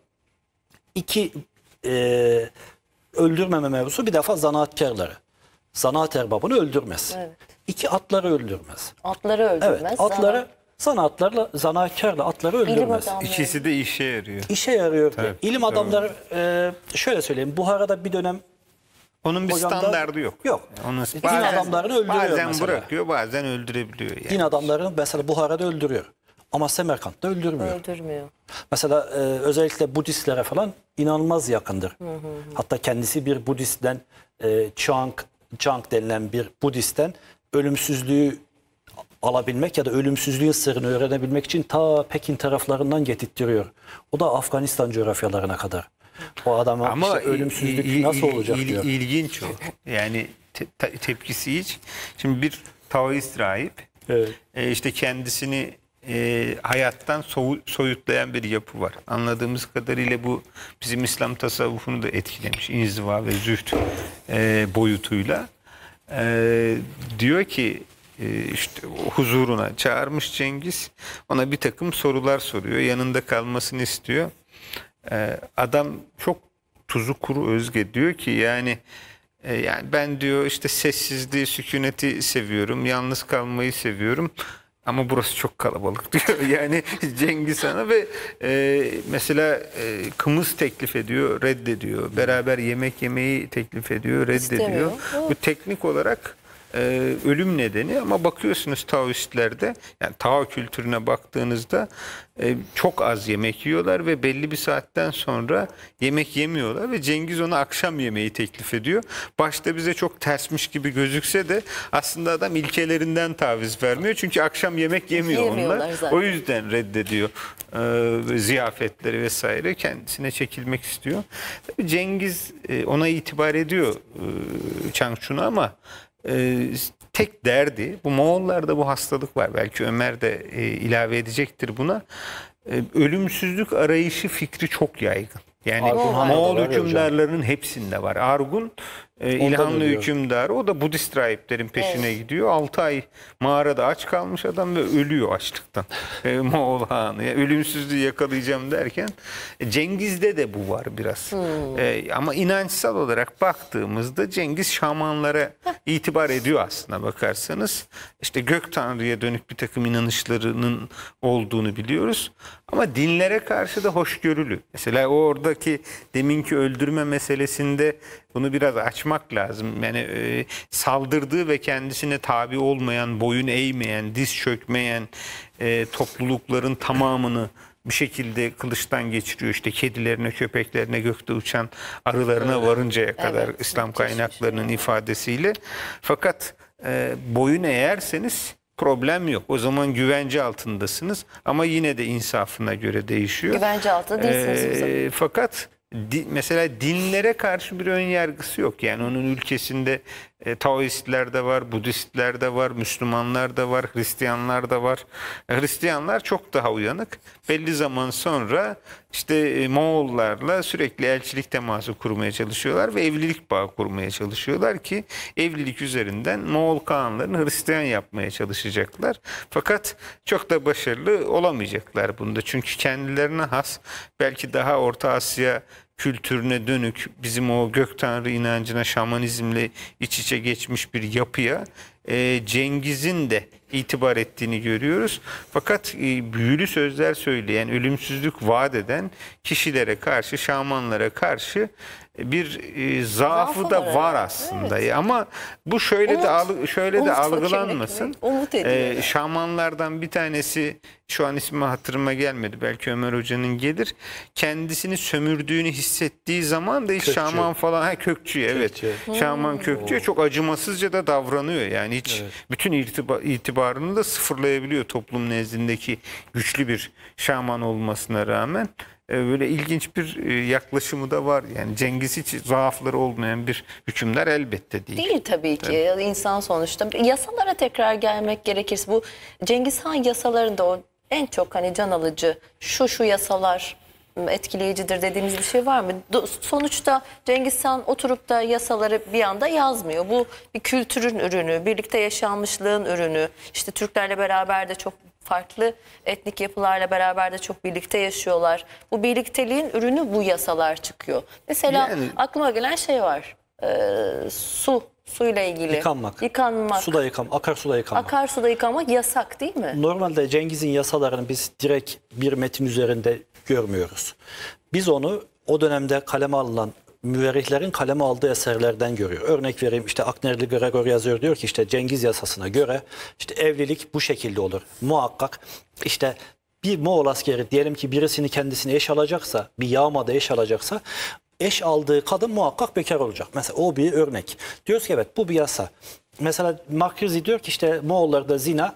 iki e, öldürmeme mevzusu bir defa zanaatkarları. Zanaat erbabını öldürmez. Evet. İki atları öldürmez. Atları öldürmez. Evet, atları zanaatlarla, zanaatkarla atları öldürmez. İkisi de işe yarıyor. İşe yarıyor. Tabii, İlim tabii. adamları e, şöyle söyleyeyim, Buhara'da bir dönem onun bir Hocam standardı yok. Yok. Onun din adamlarını öldürüyor bazen mesela. bırakıyor, bazen öldürebiliyor. Yani. Din adamlarını mesela Buhara'da öldürüyor. Ama Semerkant'ta öldürmüyor. Öldürmüyor. Mesela e, özellikle Budistlere falan inanılmaz yakındır. Hı hı hı. Hatta kendisi bir Budist'ten e, Chang, Chang denilen bir Budist'ten ölümsüzlüğü alabilmek ya da ölümsüzlüğün sırrını öğrenebilmek için ta Pekin taraflarından getirtiyor. O da Afganistan coğrafyalarına kadar. O adama ama işte ölümsüzlük il, nasıl olacak il, diyor. İlginç o. Yani te, te, tepkisi hiç. Şimdi bir Taoist rahip evet. e, işte kendisini e, hayattan soğu, soyutlayan bir yapı var. Anladığımız kadarıyla bu bizim İslam tasavvufunu da etkilemiş. İnziva ve zühd e, boyutuyla. E, diyor ki işte huzuruna çağırmış Cengiz. Ona bir takım sorular soruyor. Yanında kalmasını istiyor. Adam çok tuzu kuru Özge diyor ki yani yani ben diyor işte sessizliği, sükuneti seviyorum. Yalnız kalmayı seviyorum. Ama burası çok kalabalık diyor. Yani Cengiz Han'a ve e, mesela e, kımız teklif ediyor, reddediyor. Beraber yemek yemeyi teklif ediyor, reddediyor. Bu teknik olarak Ee, ölüm nedeni ama bakıyorsunuz Taoistlerde yani Tao kültürüne baktığınızda e, çok az yemek yiyorlar ve belli bir saatten sonra yemek yemiyorlar ve Cengiz ona akşam yemeği teklif ediyor. Başta bize çok tersmiş gibi gözükse de aslında adam ilkelerinden taviz vermiyor çünkü akşam yemek yemiyor onlar. Zaten. O yüzden reddediyor e, ziyafetleri vesaire kendisine çekilmek istiyor. Tabii Cengiz e, ona itibar ediyor e, Changchun'a ama Ee, tek derdi, bu Moğollarda bu hastalık var. Belki Ömer de e, ilave edecektir buna. E, ölümsüzlük arayışı fikri çok yaygın. Yani Argun Moğol hükümdarlarının hepsinde var. Argun e, Ondan İlhanlı ölüyor. hükümdarı. O da Budist rahiplerin peşine gidiyor. altı ay mağarada aç kalmış adam ve ölüyor açlıktan. E, Moğol Hanı. Yani ölümsüzlüğü yakalayacağım derken e, Cengiz'de de bu var biraz. E, ama inançsal olarak baktığımızda Cengiz şamanlara itibar ediyor aslına bakarsanız. İşte gök tanrıya dönük bir takım inanışlarının olduğunu biliyoruz. Ama dinlere karşı da hoşgörülü. Mesela oradaki deminki öldürme meselesinde bunu biraz açmak lazım. Yani e, saldırdığı ve kendisine tabi olmayan, boyun eğmeyen, diz çökmeyen e, toplulukların tamamını bir şekilde kılıçtan geçiriyor. İşte kedilerine, köpeklerine, gökte uçan arılarına varıncaya kadar Evet, İslam müthiş bir kaynaklarının ifadesiyle. Fakat e, boyun eğerseniz problem yok. O zaman güvence altındasınız ama yine de insafına göre değişiyor. Güvence altında değilsiniz o zaman. Ee, fakat di, mesela dinlere karşı bir ön yargısı yok. Yani onun ülkesinde e, Taoistler de var, Budistler de var, Müslümanlar da var, Hristiyanlar da var. E, Hristiyanlar çok daha uyanık. Belli zaman sonra işte e, Moğollarla sürekli elçilik teması kurmaya çalışıyorlar ve evlilik bağı kurmaya çalışıyorlar ki evlilik üzerinden Moğol Kağanlarını Hristiyan yapmaya çalışacaklar. Fakat çok da başarılı olamayacaklar bunda. Çünkü kendilerine has, belki daha Orta Asya kültürüne dönük, bizim o gök tanrı inancına, şamanizmle iç içe geçmiş bir yapıya e, Cengiz'in de itibar ettiğini görüyoruz. Fakat e, büyülü sözler söyleyen, ölümsüzlük vaat eden kişilere karşı, şamanlara karşı bir e, zaafı Zaafı da var, var evet. aslında. Ama bu şöyle Umut, de algı- şöyle de umut algılanmasın. fakirlik, umut ediyor. E, şamanlardan bir tanesi, şu an ismi hatırıma gelmedi, belki Ömer Hoca'nın gelir, kendisini sömürdüğünü hissettiği zaman da hiç Kökçü. şaman falan, ha kökçü, evet. Kökçü. Şaman kökçü çok acımasızca da davranıyor. Yani hiç Evet. bütün irtiba, itibarını da sıfırlayabiliyor toplum nezdindeki güçlü bir şaman olmasına rağmen. E, Böyle ilginç bir e, yaklaşımı da var. Yani Cengiz hiç zaafları olmayan bir hükümdar elbette değil. Değil tabii ki. İnsan sonuçta. Yasalara tekrar gelmek gerekirse, bu Cengiz Han yasalarında o en çok hani can alıcı şu şu yasalar etkileyicidir dediğimiz bir şey var mı? Do- Sonuçta Cengiz Han oturup da yasaları bir anda yazmıyor. Bu bir kültürün ürünü, birlikte yaşanmışlığın ürünü. İşte Türklerle beraber de çok farklı etnik yapılarla beraber de çok birlikte yaşıyorlar. Bu birlikteliğin ürünü bu yasalar çıkıyor. Mesela Yani- aklıma gelen şey var. Ee, su, suyla ilgili. Yıkanmak. Yıkanmak. Suda yıkam, akarsuda yıkanmak. Akarsuda yıkamak yasak değil mi? Normalde Cengiz'in yasalarını biz direkt bir metin üzerinde görmüyoruz. Biz onu o dönemde kaleme alınan müverrihlerin kaleme aldığı eserlerden görüyor. Örnek vereyim, işte Aknerli Gregor yazıyor, diyor ki işte Cengiz yasasına göre işte evlilik bu şekilde olur. Muhakkak işte bir Moğol askeri diyelim ki birisini kendisine eş alacaksa, bir yağmada eş alacaksa, eş aldığı kadın muhakkak bekar olacak. Mesela o bir örnek. Diyoruz ki evet, bu bir yasa. Mesela Makrizi diyor ki işte Moğollarda zina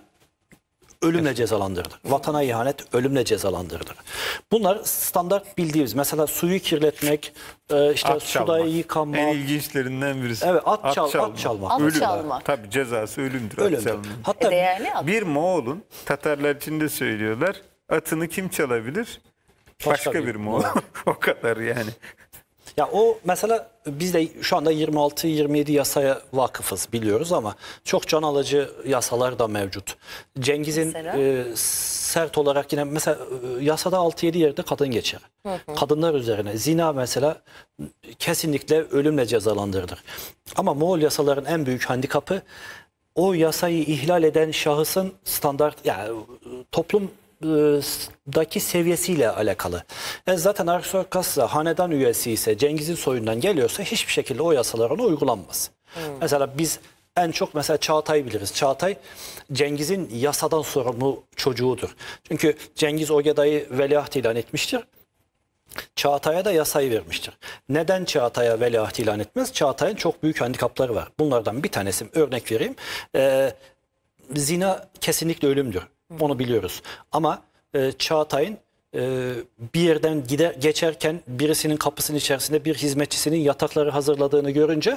ölümle cezalandırılır. Vatana ihanet ölümle cezalandırılır. Bunlar standart bildiğimiz. Mesela suyu kirletmek, e, işte At suda çalmak. yıkanmak. En ilginçlerinden birisi. Evet, at çal- at çalmak. At Ölüm. çalmak. Tabii cezası ölümdür. At Ölümdür. çalmak. Hatta E, değerli at. Bir Moğol'un, Tatarlar için de söylüyorlar, atını kim çalabilir? Başka, Başka bir bir Moğol. O kadar yani. ya o mesela biz de şu anda yirmi altı yirmi yedi yasaya vakıfız, biliyoruz ama çok can alıcı yasalar da mevcut. Cengiz'in Mesela? e, sert olarak yine mesela e, yasada altı yedi yerde kadın geçer. Kadınlar üzerine zina mesela kesinlikle ölümle cezalandırılır. Ama Moğol yasaların en büyük handikapı o yasayı ihlal eden şahısın standart, yani toplum daki seviyesiyle alakalı. Yani zaten aristokratsa, hanedan üyesi ise, Cengiz'in soyundan geliyorsa hiçbir şekilde o yasalar ona uygulanmaz. Hmm. Mesela biz en çok mesela Çağatay'ı biliriz. Çağatay Cengiz'in yasadan sorumlu çocuğudur. Çünkü Cengiz Ogeday'ı veliaht ilan etmiştir. Çağatay'a da yasayı vermiştir. Neden Çağatay'a veliaht ilan etmez? Çağatay'ın çok büyük handikapları var. Bunlardan bir tanesi, örnek vereyim. Ee, zina kesinlikle ölümdür. Onu biliyoruz. Ama e, Çağatay'ın e, bir yerden gider, geçerken birisinin kapısının içerisinde bir hizmetçisinin yatakları hazırladığını görünce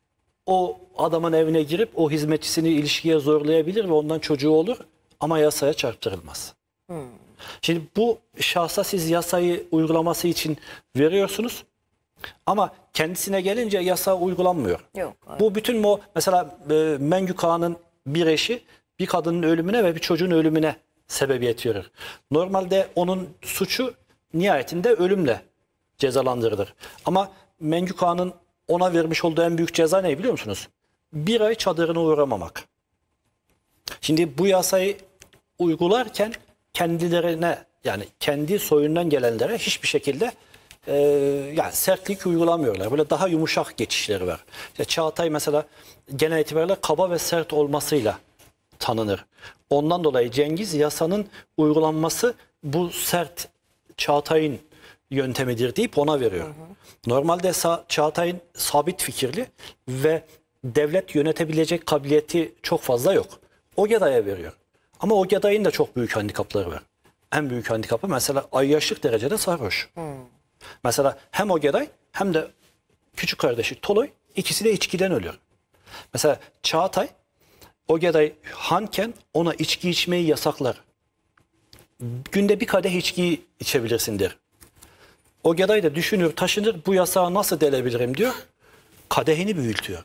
o adamın evine girip o hizmetçisini ilişkiye zorlayabilir ve ondan çocuğu olur ama yasaya çarptırılmaz. Hmm. Şimdi bu şahsa siz yasayı uygulaması için veriyorsunuz. Ama kendisine gelince yasa uygulanmıyor. Yok. Evet. Bu bütün o mesela e, Mengü Kağan'ın bir eşi bir kadının ölümüne ve bir çocuğun ölümüne sebebiyet verir. Normalde onun suçu nihayetinde ölümle cezalandırılır. Ama Mengü Kağan'ın ona vermiş olduğu en büyük ceza ne biliyor musunuz? Bir ay çadırına uğramamak. Şimdi bu yasayı uygularken kendilerine yani kendi soyundan gelenlere hiçbir şekilde e, yani sertlik uygulamıyorlar. Böyle daha yumuşak geçişleri var. İşte Çağatay mesela genel itibariyle kaba ve sert olmasıyla tanınır. Ondan dolayı Cengiz yasanın uygulanması bu sert Çağatay'ın yöntemidir deyip ona veriyor. Hı hı. Normalde Çağatay'ın sabit fikirli ve devlet yönetebilecek kabiliyeti çok fazla yok. Ogeday'a veriyor. Ama Ogeday'ın da çok büyük handikapları var. En büyük handikapı mesela ayyaşlık derecede sarhoş. Hmm. Mesela hem Ogeday hem de küçük kardeşi Toloy ikisi de içkiden ölüyor. Mesela Çağatay Ogeday hanken ona içki içmeyi yasaklar. Günde bir kadeh içki içebilirsin der. Ogeday da düşünür taşınır bu yasağı nasıl delebilirim diyor. Kadehini büyütüyor.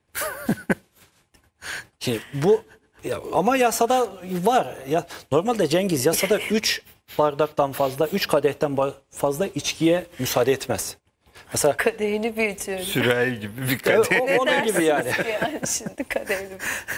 Şimdi bu ya, ama yasada var. Ya, normalde Cengiz yasada üç bardaktan fazla, üç kadehten fazla içkiye müsaade etmez. Mesela kadehini büyütüyor. Sürahi gibi bir kadeh. O, onun gibi yani. yani şimdi kadehini.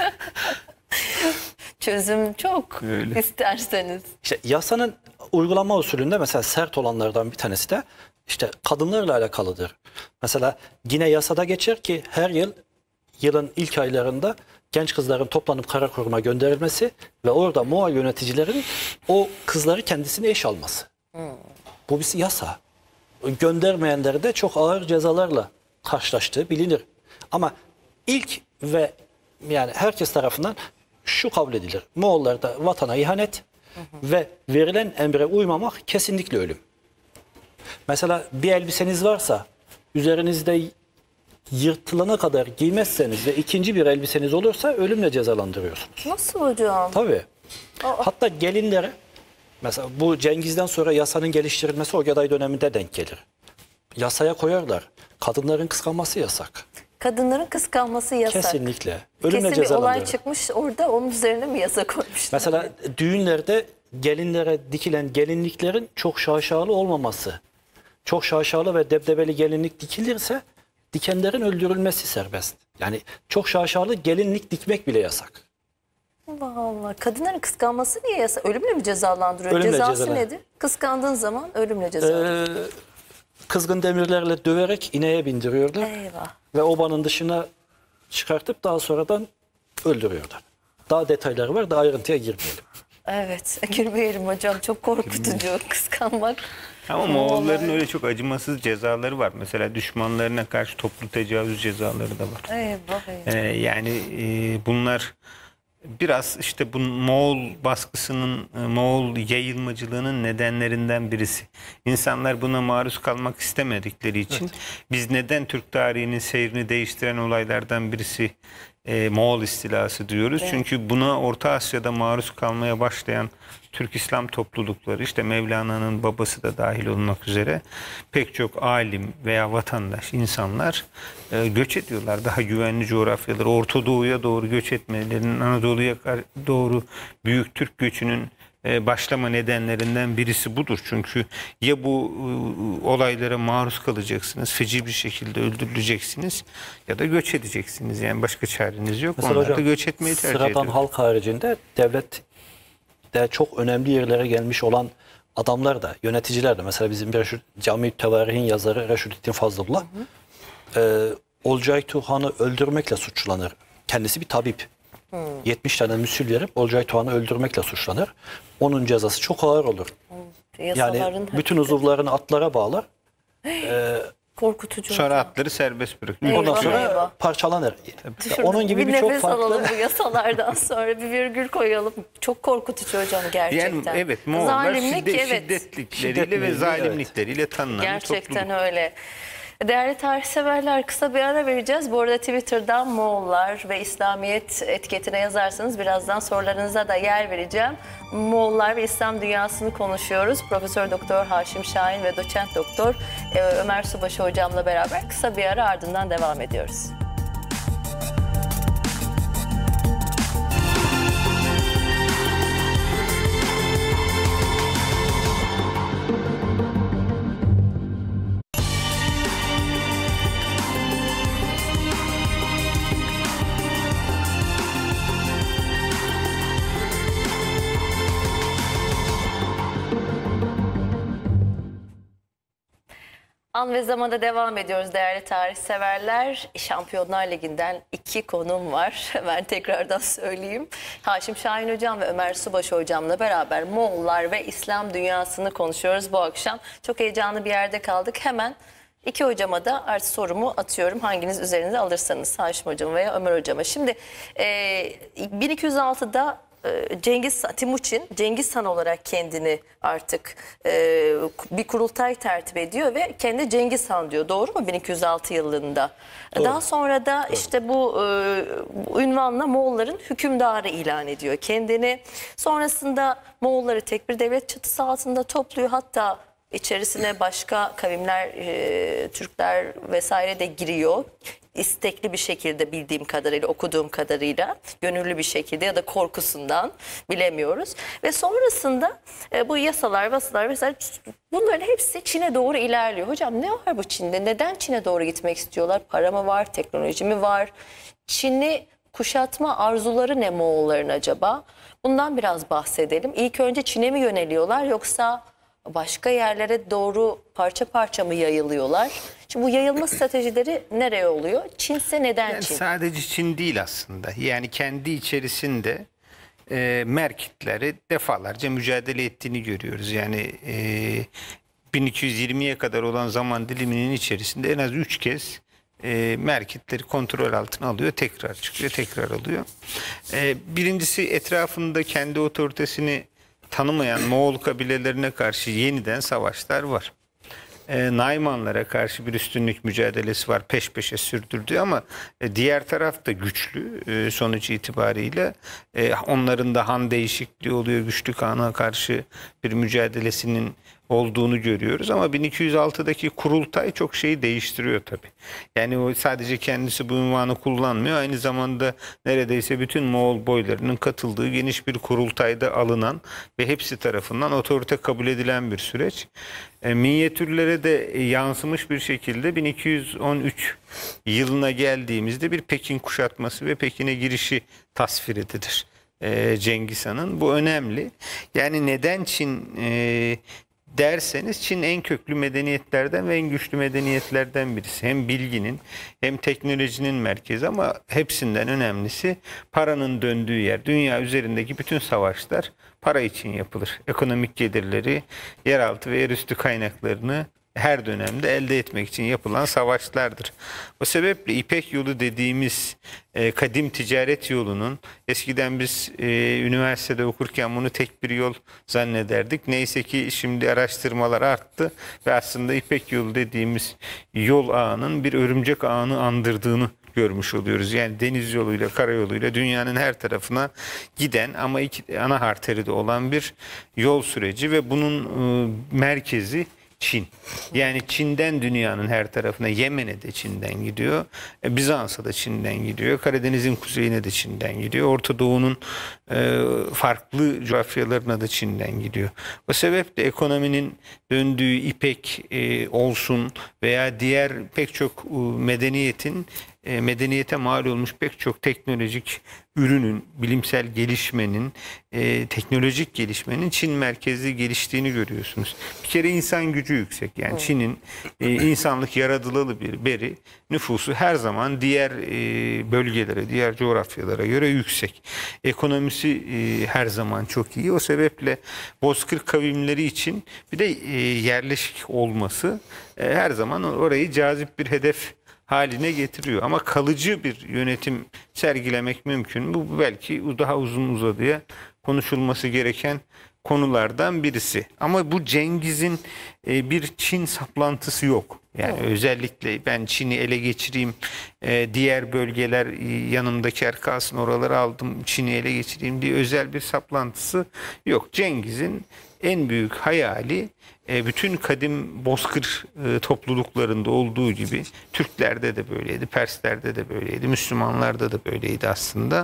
Çözüm çok öyle. İsterseniz. İşte yasanın uygulama usulünde mesela sert olanlardan bir tanesi de işte kadınlarla alakalıdır. Mesela yine yasada geçer ki her yıl yılın ilk aylarında genç kızların toplanıp Karakorum'a gönderilmesi ve orada Moğol yöneticilerin o kızları kendisine eş alması. Hmm. Bu bir yasa. Göndermeyenleri de çok ağır cezalarla karşılaştığı bilinir. Ama ilk ve yani herkes tarafından şu kabul edilir. Moğollarda vatana ihanet hı hı. ve verilen emre uymamak kesinlikle ölüm. Mesela bir elbiseniz varsa üzerinizde yırtılana kadar giymezseniz ve ikinci bir elbiseniz olursa ölümle cezalandırıyorsunuz. Nasıl hocam? Tabii. Aa. Hatta gelinlere mesela bu Cengiz'den sonra yasanın geliştirilmesi Ogeday döneminde denk gelir. Yasaya koyarlar. Kadınların kıskanması yasak. Kadınların kıskanması yasak. Kesinlikle. Ölümle Kesin bir cezalandırılır. olay çıkmış orada onun üzerine mi yasa koymuşlar? Mesela düğünlerde gelinlere dikilen gelinliklerin çok şaşalı olmaması. Çok şaşalı ve debdebeli gelinlik dikilirse dikenlerin öldürülmesi serbest. Yani çok şaşalı gelinlik dikmek bile yasak. Allah Allah. Kadınların kıskanması niye yasak? Ölümle mi cezalandırıyor? Ölümle Cezası cezalandırıyor. nedir? Kıskandığın zaman ölümle cezalandırıyor. Ee, kızgın demirlerle döverek ineğe bindiriyorlar. Eyvah. Ve obanın dışına çıkartıp daha sonradan öldürüyorlar. Daha detayları var da ayrıntıya girmeyelim. Evet. Girmeyelim hocam. Çok korkutucu kıskanmak. Ama Moğolların öyle çok acımasız cezaları var. Mesela düşmanlarına karşı toplu tecavüz cezaları da var. Eyvah, eyvah. Ee, yani e, bunlar biraz işte bu Moğol baskısının, Moğol yayılmacılığının nedenlerinden birisi. İnsanlar buna maruz kalmak istemedikleri için evet. Biz neden Türk tarihinin seyrini değiştiren olaylardan birisi e, Moğol istilası diyoruz. Evet. Çünkü buna Orta Asya'da maruz kalmaya başlayan Türk İslam toplulukları, işte Mevlana'nın babası da dahil olmak üzere pek çok alim veya vatandaş insanlar e, göç ediyorlar. Daha güvenli coğrafyalara, Orta Doğu'ya doğru göç etmelerinin, Anadolu'ya doğru büyük Türk göçünün e, başlama nedenlerinden birisi budur. Çünkü ya bu e, olaylara maruz kalacaksınız, feci bir şekilde öldürüleceksiniz ya da göç edeceksiniz. Yani başka çareniz yok. Mesela onlar hocam, da göç etmeyi tercih ediyor. Sıradan halk haricinde devlet de çok önemli yerlere gelmiş olan adamlar da, yöneticiler de. Mesela bizim Reşut, Cami-i Tevarihin yazarı Reşudettin Fazlullah e, Olcay Tuhan'ı öldürmekle suçlanır. Kendisi bir tabip. Hı. yetmiş tane müsül verip Olcay Tuhan'ı öldürmekle suçlanır. Onun cezası çok ağır olur. Hı. Yani bütün uzuvlarını atlara bağlar. e, Korkutucu. Sonra atları serbest bırakıyor. Ondan sonra eyvah. parçalanır. Onun gibi bir birçok nefes farklı. alalım bu yasalardan sonra bir virgül koyalım. Çok korkutucu hocam gerçekten. Yani evet, Moğollar Zalimlik, şiddet, evet. şiddetlikleriyle Şiddetli, ve zalimlikleriyle evet. tanınan gerçekten bir topluluk. öyle. Değerli tarihseverler, kısa bir ara vereceğiz. Bu arada Twitter'dan Moğollar ve İslamiyet etiketine yazarsanız birazdan sorularınıza da yer vereceğim. Moğollar ve İslam dünyasını konuşuyoruz. Profesör Doktor Haşim Şahin ve Doçent Doktor Ömer Subaşı hocamla beraber kısa bir ara, ardından devam ediyoruz. An ve zamanda devam ediyoruz değerli tarihseverler. Şampiyonlar Ligi'nden iki konum var. Ben tekrardan söyleyeyim. Haşim Şahin hocam ve Ömer Subaşı hocamla beraber Moğollar ve İslam dünyasını konuşuyoruz bu akşam. Çok heyecanlı bir yerde kaldık. Hemen iki hocama da artık sorumu atıyorum. Hanginiz üzerinize alırsanız, Haşim hocam veya Ömer hocama. Şimdi e, bin iki yüz altıda Cengiz Timuçin, Cengiz Han olarak kendini artık e, bir kurultay tertip ediyor ve kendi Cengiz Han diyor. Doğru mu? bin iki yüz altı yılında. Doğru. Daha sonra da Doğru. işte bu, e, bu ünvanla Moğolların hükümdarı ilan ediyor kendini. Sonrasında Moğolları tek bir devlet çatısı altında topluyor. Hatta içerisine başka kavimler, e, Türkler vesaire de giriyor. İstekli bir şekilde, bildiğim kadarıyla, okuduğum kadarıyla, gönüllü bir şekilde ya da korkusundan, bilemiyoruz. Ve sonrasında e, bu yasalar, vasalar vesaire, bunların hepsi Çin'e doğru ilerliyor. Hocam ne var bu Çin'de? Neden Çin'e doğru gitmek istiyorlar? Para mı var? Teknoloji mi var? Çin'i kuşatma arzuları ne Moğolların acaba? Bundan biraz bahsedelim. İlk önce Çin'e mi yöneliyorlar, yoksa başka yerlere doğru parça parça mı yayılıyorlar? Şimdi bu yayılma stratejileri nereye oluyor? Çinse neden yani Çin? Sadece Çin değil aslında. Yani kendi içerisinde e, Merkitleri defalarca mücadele ettiğini görüyoruz. Yani e, bin iki yüz yirmiye kadar olan zaman diliminin içerisinde en az üç kez e, Merkitleri kontrol altına alıyor. Tekrar çıkıyor, tekrar alıyor. E, birincisi, etrafında kendi otoritesini tanımayan Moğol kabilelerine karşı yeniden savaşlar var. E, Naymanlara karşı bir üstünlük mücadelesi var, peş peşe sürdürdü ama e, diğer taraf da güçlü e, sonuç itibariyle. E, onların da han değişikliği oluyor, güçlü Kağan'a karşı bir mücadelesinin olduğunu görüyoruz ama bin iki yüz altıdaki kurultay çok şeyi değiştiriyor tabii. Yani o sadece kendisi bu unvanı kullanmıyor, aynı zamanda neredeyse bütün Moğol boylarının katıldığı geniş bir kurultayda alınan ve hepsi tarafından otorite kabul edilen bir süreç. E, minyatürlere de yansımış bir şekilde bin iki yüz on üç yılına geldiğimizde bir Pekin kuşatması ve Pekin'e girişi tasvir edilir e, Cengiz Han'ın. Bu önemli. Yani neden Çin e, derseniz, Çin en köklü medeniyetlerden ve en güçlü medeniyetlerden birisi. Hem bilginin hem teknolojinin merkezi ama hepsinden önemlisi paranın döndüğü yer. Dünya üzerindeki bütün savaşlar para için yapılır. Ekonomik gelirleri, yeraltı ve yerüstü kaynaklarını her dönemde elde etmek için yapılan savaşlardır. O sebeple İpek Yolu dediğimiz e, kadim ticaret yolunun, eskiden biz e, üniversitede okurken bunu tek bir yol zannederdik. Neyse ki şimdi araştırmalar arttı ve aslında İpek Yolu dediğimiz yol ağının bir örümcek ağını andırdığını görmüş oluyoruz. Yani deniz yoluyla, karayoluyla dünyanın her tarafına giden ama iki ana arteride olan bir yol süreci ve bunun e, merkezi Çin. Yani Çin'den dünyanın her tarafına, Yemen'e de Çin'den gidiyor. E, Bizans'a da Çin'den gidiyor. Karadeniz'in kuzeyine de Çin'den gidiyor. Orta Doğu'nun e, farklı coğrafyalarına da Çin'den gidiyor. O sebeple ekonominin döndüğü İpek e, olsun veya diğer pek çok e, medeniyetin e, medeniyete mal olmuş pek çok teknolojik ürünün, bilimsel gelişmenin, e, teknolojik gelişmenin Çin merkezli geliştiğini görüyorsunuz. Bir kere insan gücü yüksek. Yani evet. Çin'in e, insanlık yaratılalı bir beri nüfusu her zaman diğer e, bölgelere, diğer coğrafyalara göre yüksek. Ekonomisi e, her zaman çok iyi. O sebeple Bozkır kavimleri için bir de e, yerleşik olması e, her zaman orayı cazip bir hedef haline getiriyor. Ama kalıcı bir yönetim sergilemek mümkün. Bu belki daha uzun uzadıya konuşulması gereken konulardan birisi. Ama bu Cengiz'in e, bir Çin saplantısı yok. Yani Hı. özellikle ben Çin'i ele geçireyim, e, diğer bölgeler e, yanımdaki yer kalsın, oraları aldım, Çin'i ele geçireyim diye özel bir saplantısı yok. Cengiz'in en büyük hayali e, bütün kadim bozkır e, topluluklarında olduğu gibi Türklerde de böyleydi, Perslerde de böyleydi, Müslümanlarda da böyleydi aslında.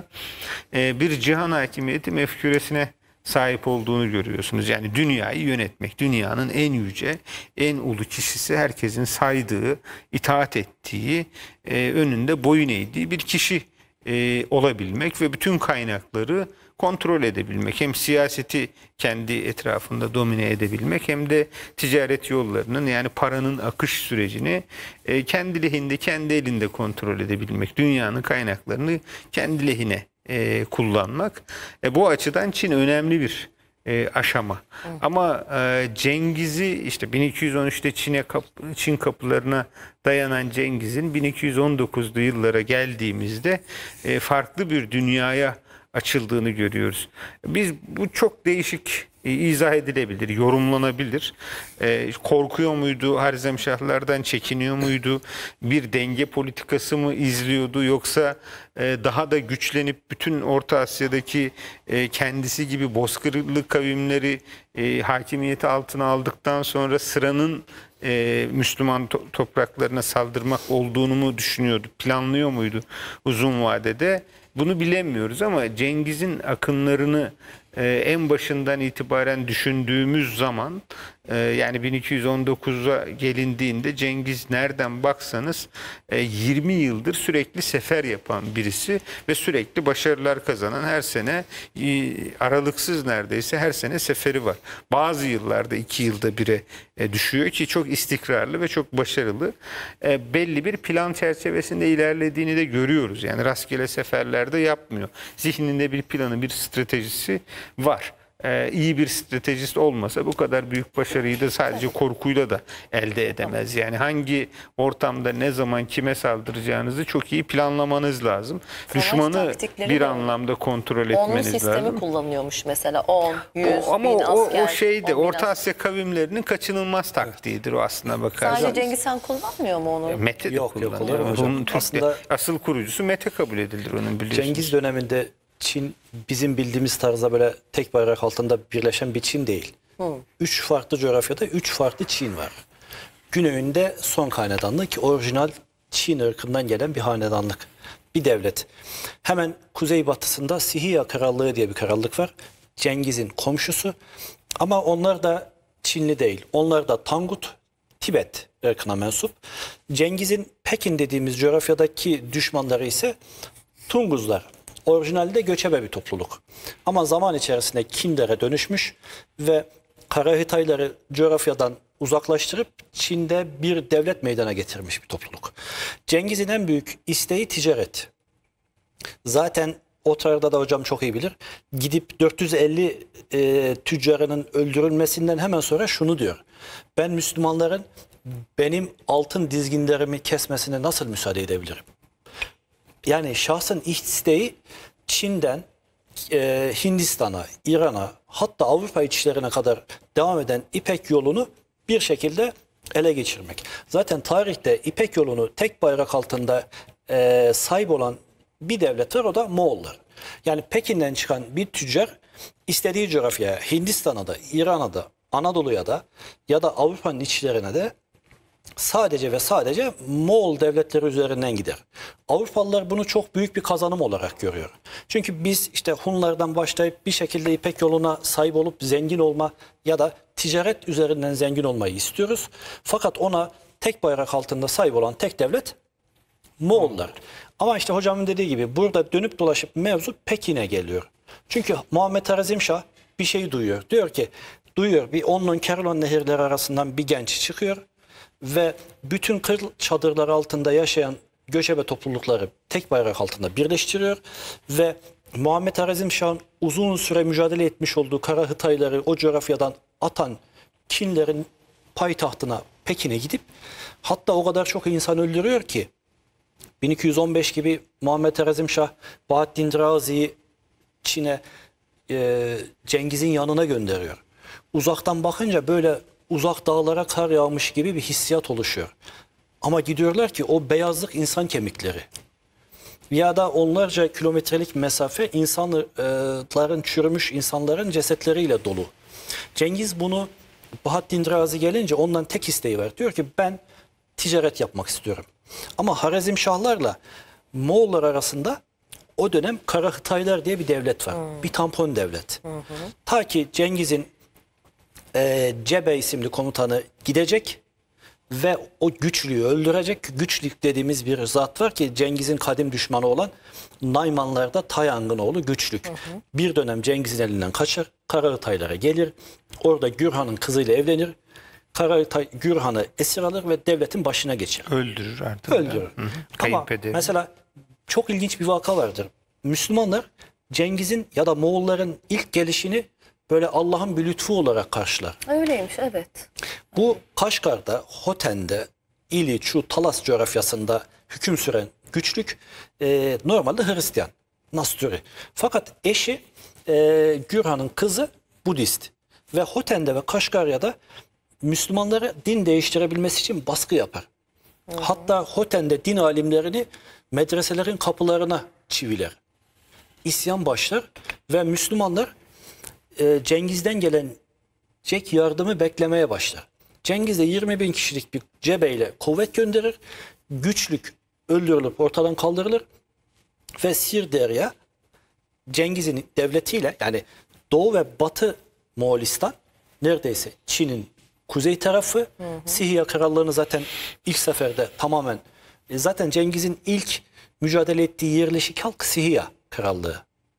E, bir cihan hakimiyeti mefküresine sahip olduğunu görüyorsunuz. Yani dünyayı yönetmek, dünyanın en yüce, en ulu kişisi, herkesin saydığı, itaat ettiği, e, önünde boyun eğdiği bir kişi e, olabilmek ve bütün kaynakları kontrol edebilmek. Hem siyaseti kendi etrafında domine edebilmek, hem de ticaret yollarının, yani paranın akış sürecini e, kendi lehinde, kendi elinde kontrol edebilmek. Dünyanın kaynaklarını kendi lehine e, kullanmak. E, bu açıdan Çin önemli bir e, aşama. Hı. Ama e, Cengiz'i işte bin iki yüz on üçte Çin'e kap, Çin kapılarına dayanan Cengiz'in bin iki yüz on dokuzlu yıllara geldiğimizde e, farklı bir dünyaya açıldığını görüyoruz. Biz bu çok değişik e, izah edilebilir, yorumlanabilir. E, korkuyor muydu, Harizemşahlardan çekiniyor muydu, bir denge politikası mı izliyordu, yoksa e, daha da güçlenip bütün Orta Asya'daki e, kendisi gibi bozkırlı kavimleri e, hakimiyeti altına aldıktan sonra sıranın e, Müslüman to topraklarına saldırmak olduğunu mu düşünüyordu, planlıyor muydu uzun vadede? Bunu bilemiyoruz ama Cengiz'in akınlarını e, en başından itibaren düşündüğümüz zaman e, yani bin iki yüz on dokuza gelindiğinde Cengiz nereden baksanız e, yirmi yıldır sürekli sefer yapan birisi ve sürekli başarılar kazanan, her sene e, aralıksız neredeyse her sene seferi var. Bazı yıllarda iki yılda bire e, düşüyor ki çok istikrarlı ve çok başarılı. E, belli bir plan çerçevesinde ilerlediğini de görüyoruz. Yani rastgele seferlerde yapmıyor. Zihninde bir planı, bir stratejisi var. Ee, iyi bir stratejist olmasa bu kadar büyük başarıyı da sadece korkuyla da elde edemez. Yani hangi ortamda ne zaman kime saldıracağınızı çok iyi planlamanız lazım. Savaş Düşmanı taktikleri bir de anlamda kontrol Onun etmeniz sistemi lazım. kullanıyormuş mesela on, yüz, O, ama bin o, asker. o şeyde on bin Orta asker. Asya kavimlerinin kaçınılmaz taktiğidir o aslına bakarsanız. Sadece Cengiz Han kullanmıyor mu onu? Mete de Yok, yok, kullanıyor. olur mu hocam? Bunun Türk'te Aslında- asıl kurucusu Mete kabul edilir onun, biliyorsunuz. Cengiz döneminde Çin bizim bildiğimiz tarzda böyle tek bayrak altında birleşen bir Çin değil. Hı. Üç farklı coğrafyada üç farklı Çin var. Güneyinde Song hanedanlığı, ki orijinal Çin ırkından gelen bir hanedanlık, bir devlet. Hemen kuzeybatısında Sihiya Krallığı diye bir krallık var. Cengiz'in komşusu. Ama onlar da Çinli değil. Onlar da Tangut, Tibet ırkına mensup. Cengiz'in Pekin dediğimiz coğrafyadaki düşmanları ise Tunguzlar. Orijinalde göçebe bir topluluk. Ama zaman içerisinde Kinlere dönüşmüş ve Karahitayları coğrafyadan uzaklaştırıp Çin'de bir devlet meydana getirmiş bir topluluk. Cengiz'in en büyük isteği ticaret. Zaten o tarzda da hocam çok iyi bilir. Gidip dört yüz elli e, tüccarının öldürülmesinden hemen sonra şunu diyor: ben Müslümanların benim altın dizginlerimi kesmesine nasıl müsaade edebilirim? Yani şahsın isteği Çin'den e, Hindistan'a, İran'a, hatta Avrupa içlerine kadar devam eden İpek yolunu bir şekilde ele geçirmek. Zaten tarihte İpek yolunu tek bayrak altında e, sahip olan bir devlet var, o da Moğollar. Yani Pekin'den çıkan bir tüccar istediği coğrafyaya, Hindistan'a da, İran'a da, Anadolu'ya da ya da Avrupa'nın içlerine de sadece ve sadece Moğol devletleri üzerinden gider. Avrupalılar bunu çok büyük bir kazanım olarak görüyor. Çünkü biz işte Hunlardan başlayıp bir şekilde İpek yoluna sahip olup zengin olma ya da ticaret üzerinden zengin olmayı istiyoruz. Fakat ona tek bayrak altında sahip olan tek devlet Moğollar. Ama işte hocamın dediği gibi burada dönüp dolaşıp mevzu Pekin'e geliyor. Çünkü Muhammed Harizmşah bir şey duyuyor. Diyor ki, duyuyor bir Onlun Kerlon nehirleri arasından bir genç çıkıyor ve bütün kır çadırları altında yaşayan göçebe toplulukları tek bayrak altında birleştiriyor ve Muhammed Harizmşah'ın uzun süre mücadele etmiş olduğu Karahitayları o coğrafyadan atan Kinlerin payitahtına, Pekin'e gidip hatta o kadar çok insan öldürüyor ki bin iki yüz on beş gibi Muhammed Harizmşah Bahattin Razi'yi Çin'e e, Cengiz'in yanına gönderiyor. Uzaktan bakınca böyle uzak dağlara kar yağmış gibi bir hissiyat oluşuyor. Ama gidiyorlar ki o beyazlık insan kemikleri. Ya da onlarca kilometrelik mesafe insanların, çürümüş insanların cesetleriyle dolu. Cengiz bunu Bahattin Razi gelince ondan tek isteği var. Diyor ki ben ticaret yapmak istiyorum. Ama Harazmşahlarla Moğollar arasında o dönem Karahıtaylar diye bir devlet var. Hmm. Bir tampon devlet. Hı hı. Ta ki Cengiz'in e, Cebe isimli komutanı gidecek ve o güçlüyü öldürecek. Güçlük dediğimiz bir zat var ki Cengiz'in kadim düşmanı olan Naymanlar'da Tayang'ın oğlu Güçlük. Hı hı. Bir dönem Cengiz'in elinden kaçar. Karahıtaylara gelir. Orada Gürhan'ın kızıyla evlenir. Karahıtay Gürhan'ı esir alır ve devletin başına geçer. Öldürür artık. Öldürür. Hı hı. Ama mesela çok ilginç bir vaka vardır. Müslümanlar Cengiz'in ya da Moğolların ilk gelişini böyle Allah'ın bir lütfu olarak karşılar. Öyleymiş, evet. Bu Kaşgar'da, Hoten'de, İliçu, Talas coğrafyasında hüküm süren Güçlük e, normalde Hristiyan, Nasturi. Fakat eşi e, Gürhan'ın kızı Budist. Ve Hoten'de ve Kaşgarya'da Müslümanlara din değiştirebilmesi için baskı yapar. Hı hı. Hatta Hoten'de din alimlerini medreselerin kapılarına çiviler. İsyan başlar ve Müslümanlar e, Cengiz'den gelen Cek yardımı beklemeye başlar. Cengiz de yirmi bin kişilik bir cebeyle kuvvet gönderir. Güçlük öldürülüp ortadan kaldırılır. Ve Sirderya Cengiz'in devletiyle, yani Doğu ve Batı Moğolistan, neredeyse Çin'in kuzey tarafı, hı hı. Sihya Krallığı'nı zaten ilk seferde tamamen, e, zaten Cengiz'in ilk mücadele ettiği yerleşik halk Sihya Krallığı.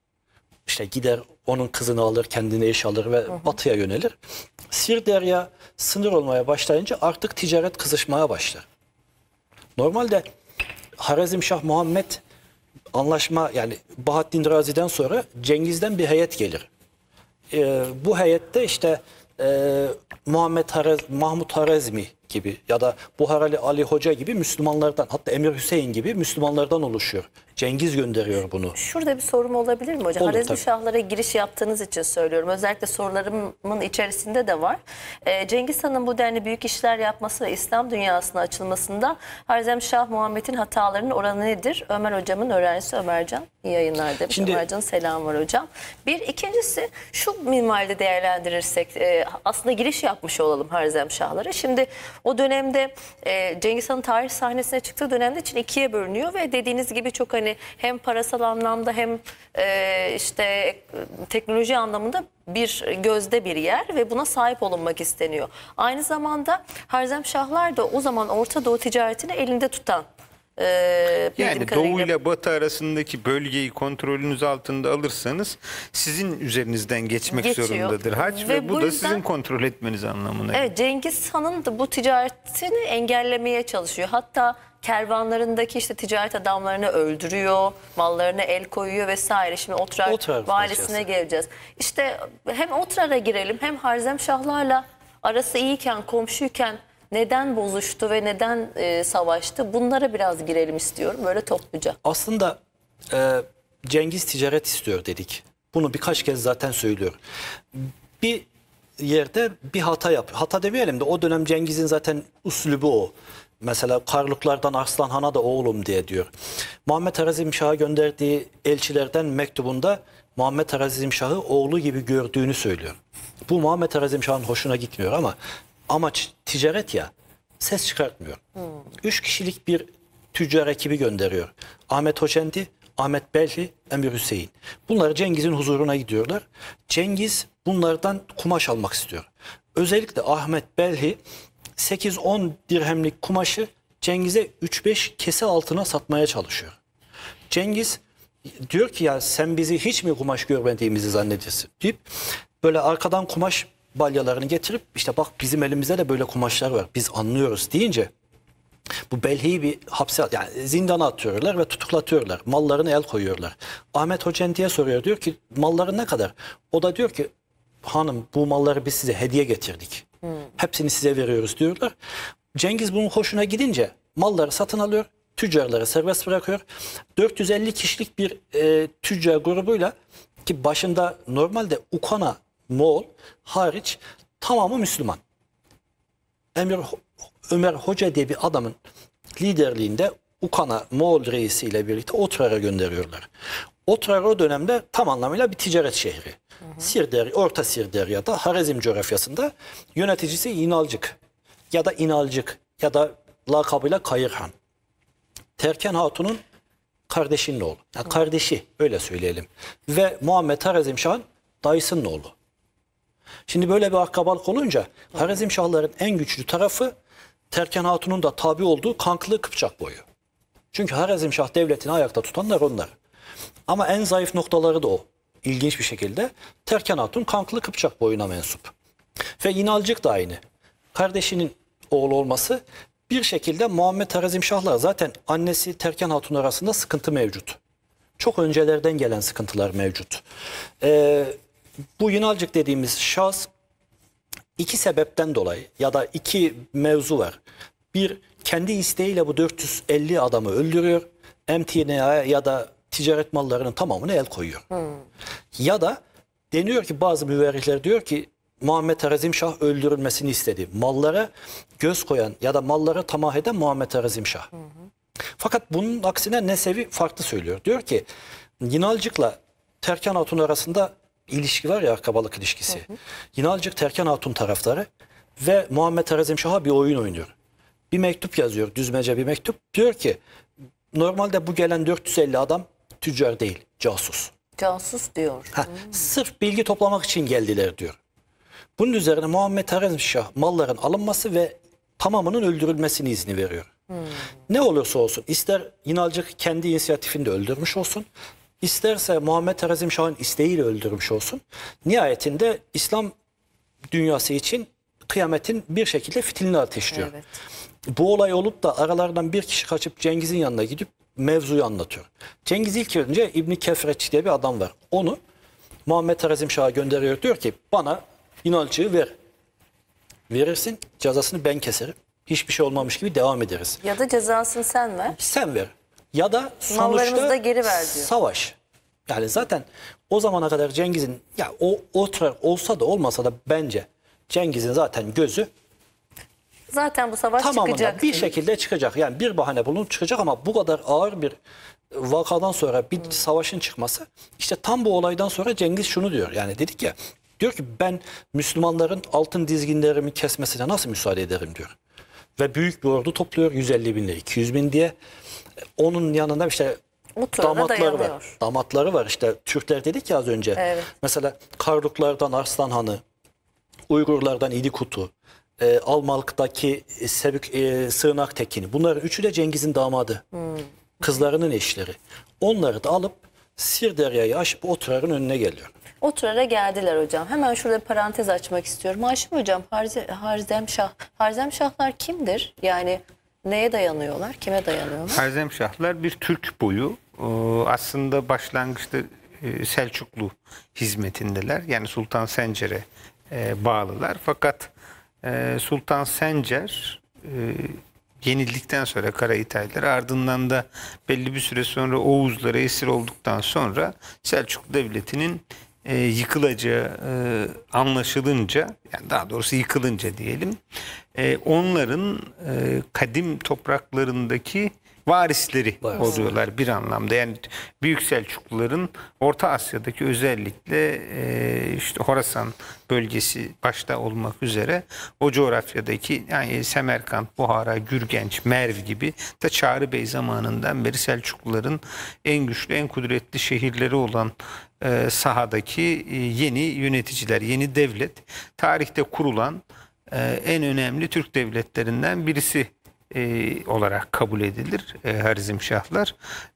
İşte gider onun kızını alır, kendine eş alır ve hı hı. batıya yönelir. Sirderya sınır olmaya başlayınca artık ticaret kızışmaya başlar. Normalde Harazmşah Muhammed anlaşma, yani Bahattin Razi'den sonra Cengiz'den bir heyet gelir. Ee, bu heyette işte e, Muhammed Harez, Mahmud Harazmi gibi ya da Buharali Ali Hoca gibi Müslümanlardan, hatta Emir Hüseyin gibi Müslümanlardan oluşuyor. Cengiz gönderiyor bunu. Şurada bir sorum olabilir mi hocam? Olur, Harazmşahlara giriş yaptığınız için söylüyorum. Özellikle sorularımın içerisinde de var. Ee, Cengiz Han'ın bu denli büyük işler yapması ve İslam dünyasına açılmasında Harazmşah Muhammed'in hatalarının oranı nedir? Ömer hocamın öğrencisi Ömercan. İyi yayınlar demiş. Şimdi, Ömercan'ın selam var hocam. Bir ikincisi şu minvalde değerlendirirsek e, aslında giriş yapmış olalım Harazmşahlara. Şimdi o dönemde e, Cengiz Han'ın tarih sahnesine çıktığı dönemde Çin ikiye bölünüyor ve dediğiniz gibi çok hani hem parasal anlamda hem e, işte teknoloji anlamında bir gözde bir yer ve buna sahip olunmak isteniyor. Aynı zamanda Harazmşahlar da o zaman Orta Doğu ticaretini elinde tutan. Ee, yani Doğu ile Batı arasındaki bölgeyi kontrolünüz altında alırsanız sizin üzerinizden geçmek geçiyor. zorundadır haç ve, ve bu, bu da yüzden, sizin kontrol etmeniz anlamına gelir. Evet, Cengiz Han'ın da bu ticaretini engellemeye çalışıyor. Hatta kervanlarındaki işte ticaret adamlarını öldürüyor, mallarına el koyuyor vesaire. Şimdi Otrar, Otrar valisine geleceğiz. İşte hem Otrar'a girelim hem Harazmşahlarla arası iyiyken, komşuyken neden bozuştu ve neden e, savaştı? Bunlara biraz girelim istiyorum böyle topluca. Aslında e, Cengiz ticaret istiyor dedik. Bunu birkaç kez zaten söylüyor. Bir yerde bir hata yapıyor. Hata demeyelim de o dönem Cengiz'in zaten üslubu o. Mesela Karluklardan Arslan Han'a da oğlum diye diyor. Muhammed Harazmşah'a gönderdiği elçilerden mektubunda Muhammed Harazmşah'ı oğlu gibi gördüğünü söylüyor. Bu Muhammed Harazmşah'ın hoşuna gitmiyor ama amaç ticaret ya, ses çıkartmıyor. Hmm. Üç kişilik bir tüccar ekibi gönderiyor. Ahmet Hoçendi, Ahmet Belhi, Emir Hüseyin. Bunlar Cengiz'in huzuruna gidiyorlar. Cengiz bunlardan kumaş almak istiyor. Özellikle Ahmet Belhi sekiz on dirhemlik kumaşı Cengiz'e üç beş kese altına satmaya çalışıyor. Cengiz diyor ki ya sen bizi hiç mi kumaş görmediğimizi zannediyorsun deyip böyle arkadan kumaş balyalarını getirip işte bak bizim elimizde de böyle kumaşlar var biz anlıyoruz deyince bu Belhi'yi bir hapse, yani zindana atıyorlar ve tutuklatıyorlar. Mallarını el koyuyorlar. Ahmet Hoçendi'ye soruyor, diyor ki malların ne kadar? O da diyor ki hanım bu malları biz size hediye getirdik. Hmm. Hepsini size veriyoruz diyorlar. Cengiz bunun hoşuna gidince malları satın alıyor. Tüccarları serbest bırakıyor. dört yüz elli kişilik bir e, tüccar grubuyla Ki başında normalde Ukana Moğol hariç tamamı Müslüman. Emir Ömer Hoca diye bir adamın liderliğinde Ukana Moğol reisiyle birlikte Otrar'a gönderiyorlar. Otrar o dönemde tam anlamıyla bir ticaret şehri. Hı hı. Sirder, Orta Sirderya'da Harizm coğrafyasında yöneticisi İnalcık ya da İnalcık ya da lakabıyla Kayırhan. Terken Hatun'un kardeşinin oğlu. Yani kardeşi öyle söyleyelim. Ve Muhammed Harizmşah'ın dayısının oğlu. Şimdi böyle bir akrabalık olunca Harizmşahların en güçlü tarafı Terken Hatun'un da tabi olduğu Kanklı Kıpçak boyu. Çünkü Harizmşah devletini ayakta tutanlar onlar. Ama en zayıf noktaları da o. İlginç bir şekilde Terken Hatun Kanklı Kıpçak boyuna mensup. Ve İnalcık da aynı. Kardeşinin oğlu olması bir şekilde Muhammed Harizmşah'la zaten annesi Terken Hatun arasında sıkıntı mevcut. Çok öncelerden gelen sıkıntılar mevcut. Ee, bu İnalcık dediğimiz şahıs iki sebepten dolayı ya da iki mevzu var. Bir, kendi isteğiyle bu dört yüz elli adamı öldürüyor. Emtina'ya ya da ticaret mallarının tamamını el koyuyor. Hmm. Ya da deniyor ki bazı müverrihler diyor ki Muhammed Harizmşah öldürülmesini istedi. Mallara göz koyan ya da mallara tamah eden Muhammed Harizmşah. Hmm. Fakat bunun aksine Nesevi farklı söylüyor. Diyor ki Yinalcık'la Terken Hatun arasında ilişki var ya, akrabalık ilişkisi. Hı hı. Yinalcık Terken Hatun taraftarı ve Muhammed Harizmşah'a bir oyun oynuyor. Bir mektup yazıyor, düzmece bir mektup. Diyor ki normalde bu gelen dört yüz elli adam tüccar değil, casus. Casus diyor. Ha, hmm. Sırf bilgi toplamak için geldiler diyor. Bunun üzerine Muhammed Harizmşah malların alınması ve tamamının öldürülmesini izni veriyor. Hmm. Ne olursa olsun, ister Yinalcık kendi inisiyatifinde öldürmüş olsun, isterse Muhammed Harizmşah'ın isteğiyle öldürmüş olsun, nihayetinde İslam dünyası için kıyametin bir şekilde fitilini ateşliyor. Evet. Bu olay olup da aralardan bir kişi kaçıp Cengiz'in yanına gidip mevzuyu anlatıyor. Cengiz ilk önce İbni Kefreç diye bir adam var. Onu Muhammed Harizmşah'a gönderiyor. Diyor ki bana İnalcığı ver. Verirsin, cezasını ben keserim. Hiçbir şey olmamış gibi devam ederiz. Ya da cezasını sen ver. Sen ver. Ya da sonuçta da geri ver diyor. Savaş. Yani zaten o zamana kadar Cengiz'in ya o Otrar olsa da olmasa da bence Cengiz'in zaten gözü zaten bu savaş tamamında çıkacak. Bir şekilde çıkacak. Yani bir bahane bulunup çıkacak ama bu kadar ağır bir vakadan sonra bir hmm. savaşın çıkması, işte tam bu olaydan sonra Cengiz şunu diyor. Yani dedik ya, diyor ki ben Müslümanların altın dizginlerimi kesmesine nasıl müsaade ederim diyor. Ve büyük bir ordu topluyor, yüz elli bin ile iki yüz bin diye. Onun yanında işte damatları var. Damatları var. İşte Türkler dedik ya az önce. Evet. Mesela Karluklardan Arslan Hanı, Uygurlardan İdikutu, e, Almalık'taki Sebük, e, Sığınak Tekin'i. Bunların üçü de Cengiz'in damadı. Hmm. Kızlarının eşleri. Onları da alıp Sirderya'yı aşıp Otrar'ın önüne geliyor. Otrar'a geldiler hocam. Hemen şurada parantez açmak istiyorum. Haşim hocam, Harizmşah. Harizmşahlar kimdir? Yani neye dayanıyorlar? Kime dayanıyorlar? Harizmşahlar bir Türk boyu. Aslında başlangıçta Selçuklu hizmetindeler. Yani Sultan Sencer'e bağlılar. Fakat Sultan Sencer yenildikten sonra Karahitaylılar, ardından da belli bir süre sonra Oğuzlara esir olduktan sonra Selçuklu Devleti'nin e, yıkılacağı e, anlaşılınca, yani daha doğrusu yıkılınca diyelim, e, onların e, kadim topraklarındaki varisleri Varis. oluyorlar bir anlamda. Yani Büyük Selçukluların Orta Asya'daki özellikle e, işte Horasan bölgesi başta olmak üzere o coğrafyadaki yani Semerkant, Buhara, Gürgenç, Merv gibi da Çağrı Bey zamanından beri Selçukluların en güçlü, en kudretli şehirleri olan e, sahadaki e, yeni yöneticiler, yeni devlet, tarihte kurulan e, en önemli Türk devletlerinden birisi E, olarak kabul edilir e, Harizmşahlar.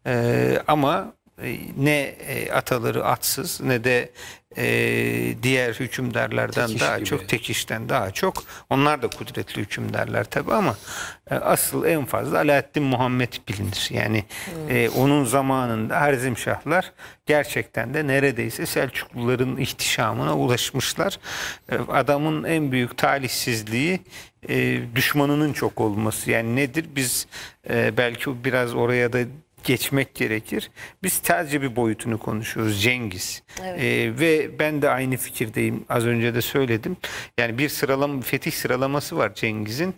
E, ama e, ne e, ataları atsız ne de e, diğer hükümdarlardan tek daha çok, tek işten daha çok, onlar da kudretli hükümdarlar tabi ama e, asıl en fazla Alaaddin Muhammed bilinir. Yani hmm. e, onun zamanında Harizmşahlar gerçekten de neredeyse Selçukluların ihtişamına ulaşmışlar. E, adamın en büyük talihsizliği e, düşmanının çok olması. Yani nedir? Biz e, belki biraz oraya da geçmek gerekir. Biz sadece bir boyutunu konuşuyoruz, Cengiz. Evet. Ee, ve ben de aynı fikirdeyim. Az önce de söyledim. Yani bir sıralama, fetih sıralaması var Cengiz'in.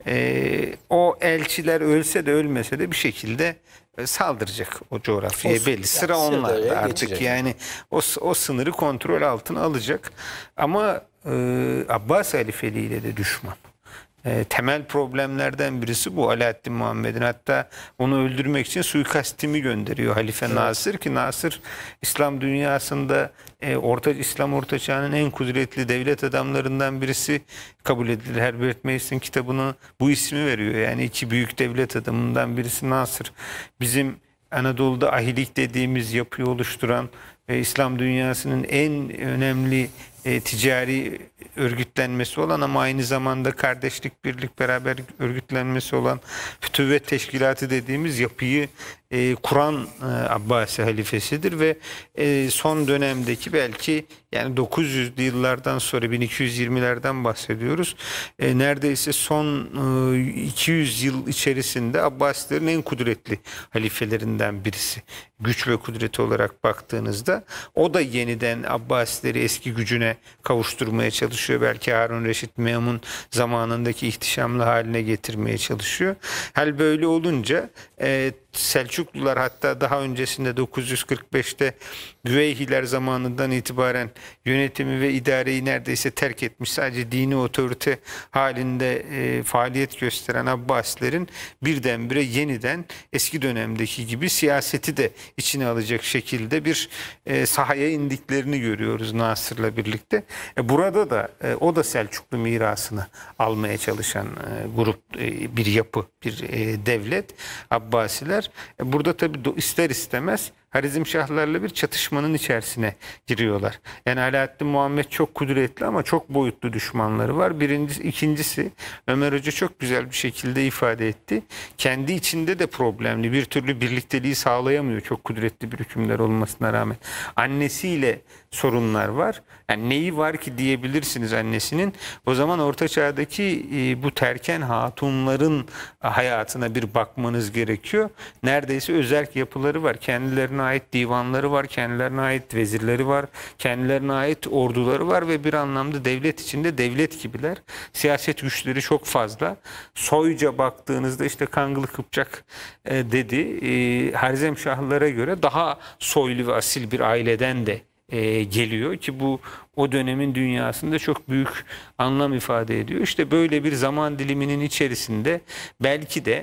Ee, o elçiler ölse de ölmese de bir şekilde saldıracak o coğrafyaya, O- belli. Sıra yani onlarda Sırdarya artık, geçecek. yani o, o sınırı kontrol altına alacak. Ama e, Abbas halifeliği ile de düşman. E, temel problemlerden birisi bu. Alaaddin Muhammed'in hatta onu öldürmek için suikastimi gönderiyor Halife evet. Nasır, ki Nasır İslam dünyasında e, orta İslam Orta Çağ'ın en kudretli devlet adamlarından birisi kabul edilir. Herbert Mason kitabına bu ismi veriyor. Yani iki büyük devlet adamından birisi Nasır. Bizim Anadolu'da ahilik dediğimiz yapıyı oluşturan ve İslam dünyasının en önemli e, ticari örgütlenmesi olan ama aynı zamanda kardeşlik, birlik, beraber örgütlenmesi olan Fütüvvet Teşkilatı dediğimiz yapıyı e, kuran e, Abbasi halifesidir ve e, son dönemdeki belki yani dokuz yüzlü yıllardan sonra bin iki yüz yirmilerden bahsediyoruz. E, neredeyse son e, iki yüz yıl içerisinde Abbasilerin en kudretli halifelerinden birisi. Güç ve kudreti olarak baktığınızda o da yeniden Abbasileri eski gücüne kavuşturmaya çalışıyor. Belki Harun Reşit Me'mun zamanındaki ihtişamlı haline getirmeye çalışıyor. Hal böyle olunca e, Selçuklular hatta daha öncesinde dokuz yüz kırk beşte Güveyhiler zamanından itibaren yönetimi ve idareyi neredeyse terk etmiş, sadece dini otorite halinde e, faaliyet gösteren Abbasilerin birdenbire yeniden eski dönemdeki gibi siyaseti de içine alacak şekilde bir e, sahaya indiklerini görüyoruz Nasır'la birlikte. E, burada da e, o da Selçuklu mirasını almaya çalışan e, grup, e, bir yapı, bir e, devlet Abbasiler. E, burada tabii ister istemez Harizmşahlarla bir çatışmanın içerisine giriyorlar. Yani Alaaddin Muhammed çok kudretli ama çok boyutlu düşmanları var. Birincisi, ikincisi Ömer Hoca çok güzel bir şekilde ifade etti. Kendi içinde de problemli, bir türlü birlikteliği sağlayamıyor çok kudretli bir hükümdar olmasına rağmen. Annesiyle sorunlar var. Yani neyi var ki diyebilirsiniz annesinin. O zaman Orta Çağ'daki e, bu terken hatunların hayatına bir bakmanız gerekiyor. Neredeyse özerk yapıları var. Kendilerine ait divanları var, kendilerine ait vezirleri var, kendilerine ait orduları var ve bir anlamda devlet içinde devlet gibiler. Siyaset güçleri çok fazla. Soyca baktığınızda işte Kanglı Kıpçak e, dedi. E, Harizmşahlılara göre daha soylu ve asil bir aileden de e, geliyor ki bu o dönemin dünyasında çok büyük anlam ifade ediyor. İşte böyle bir zaman diliminin içerisinde belki de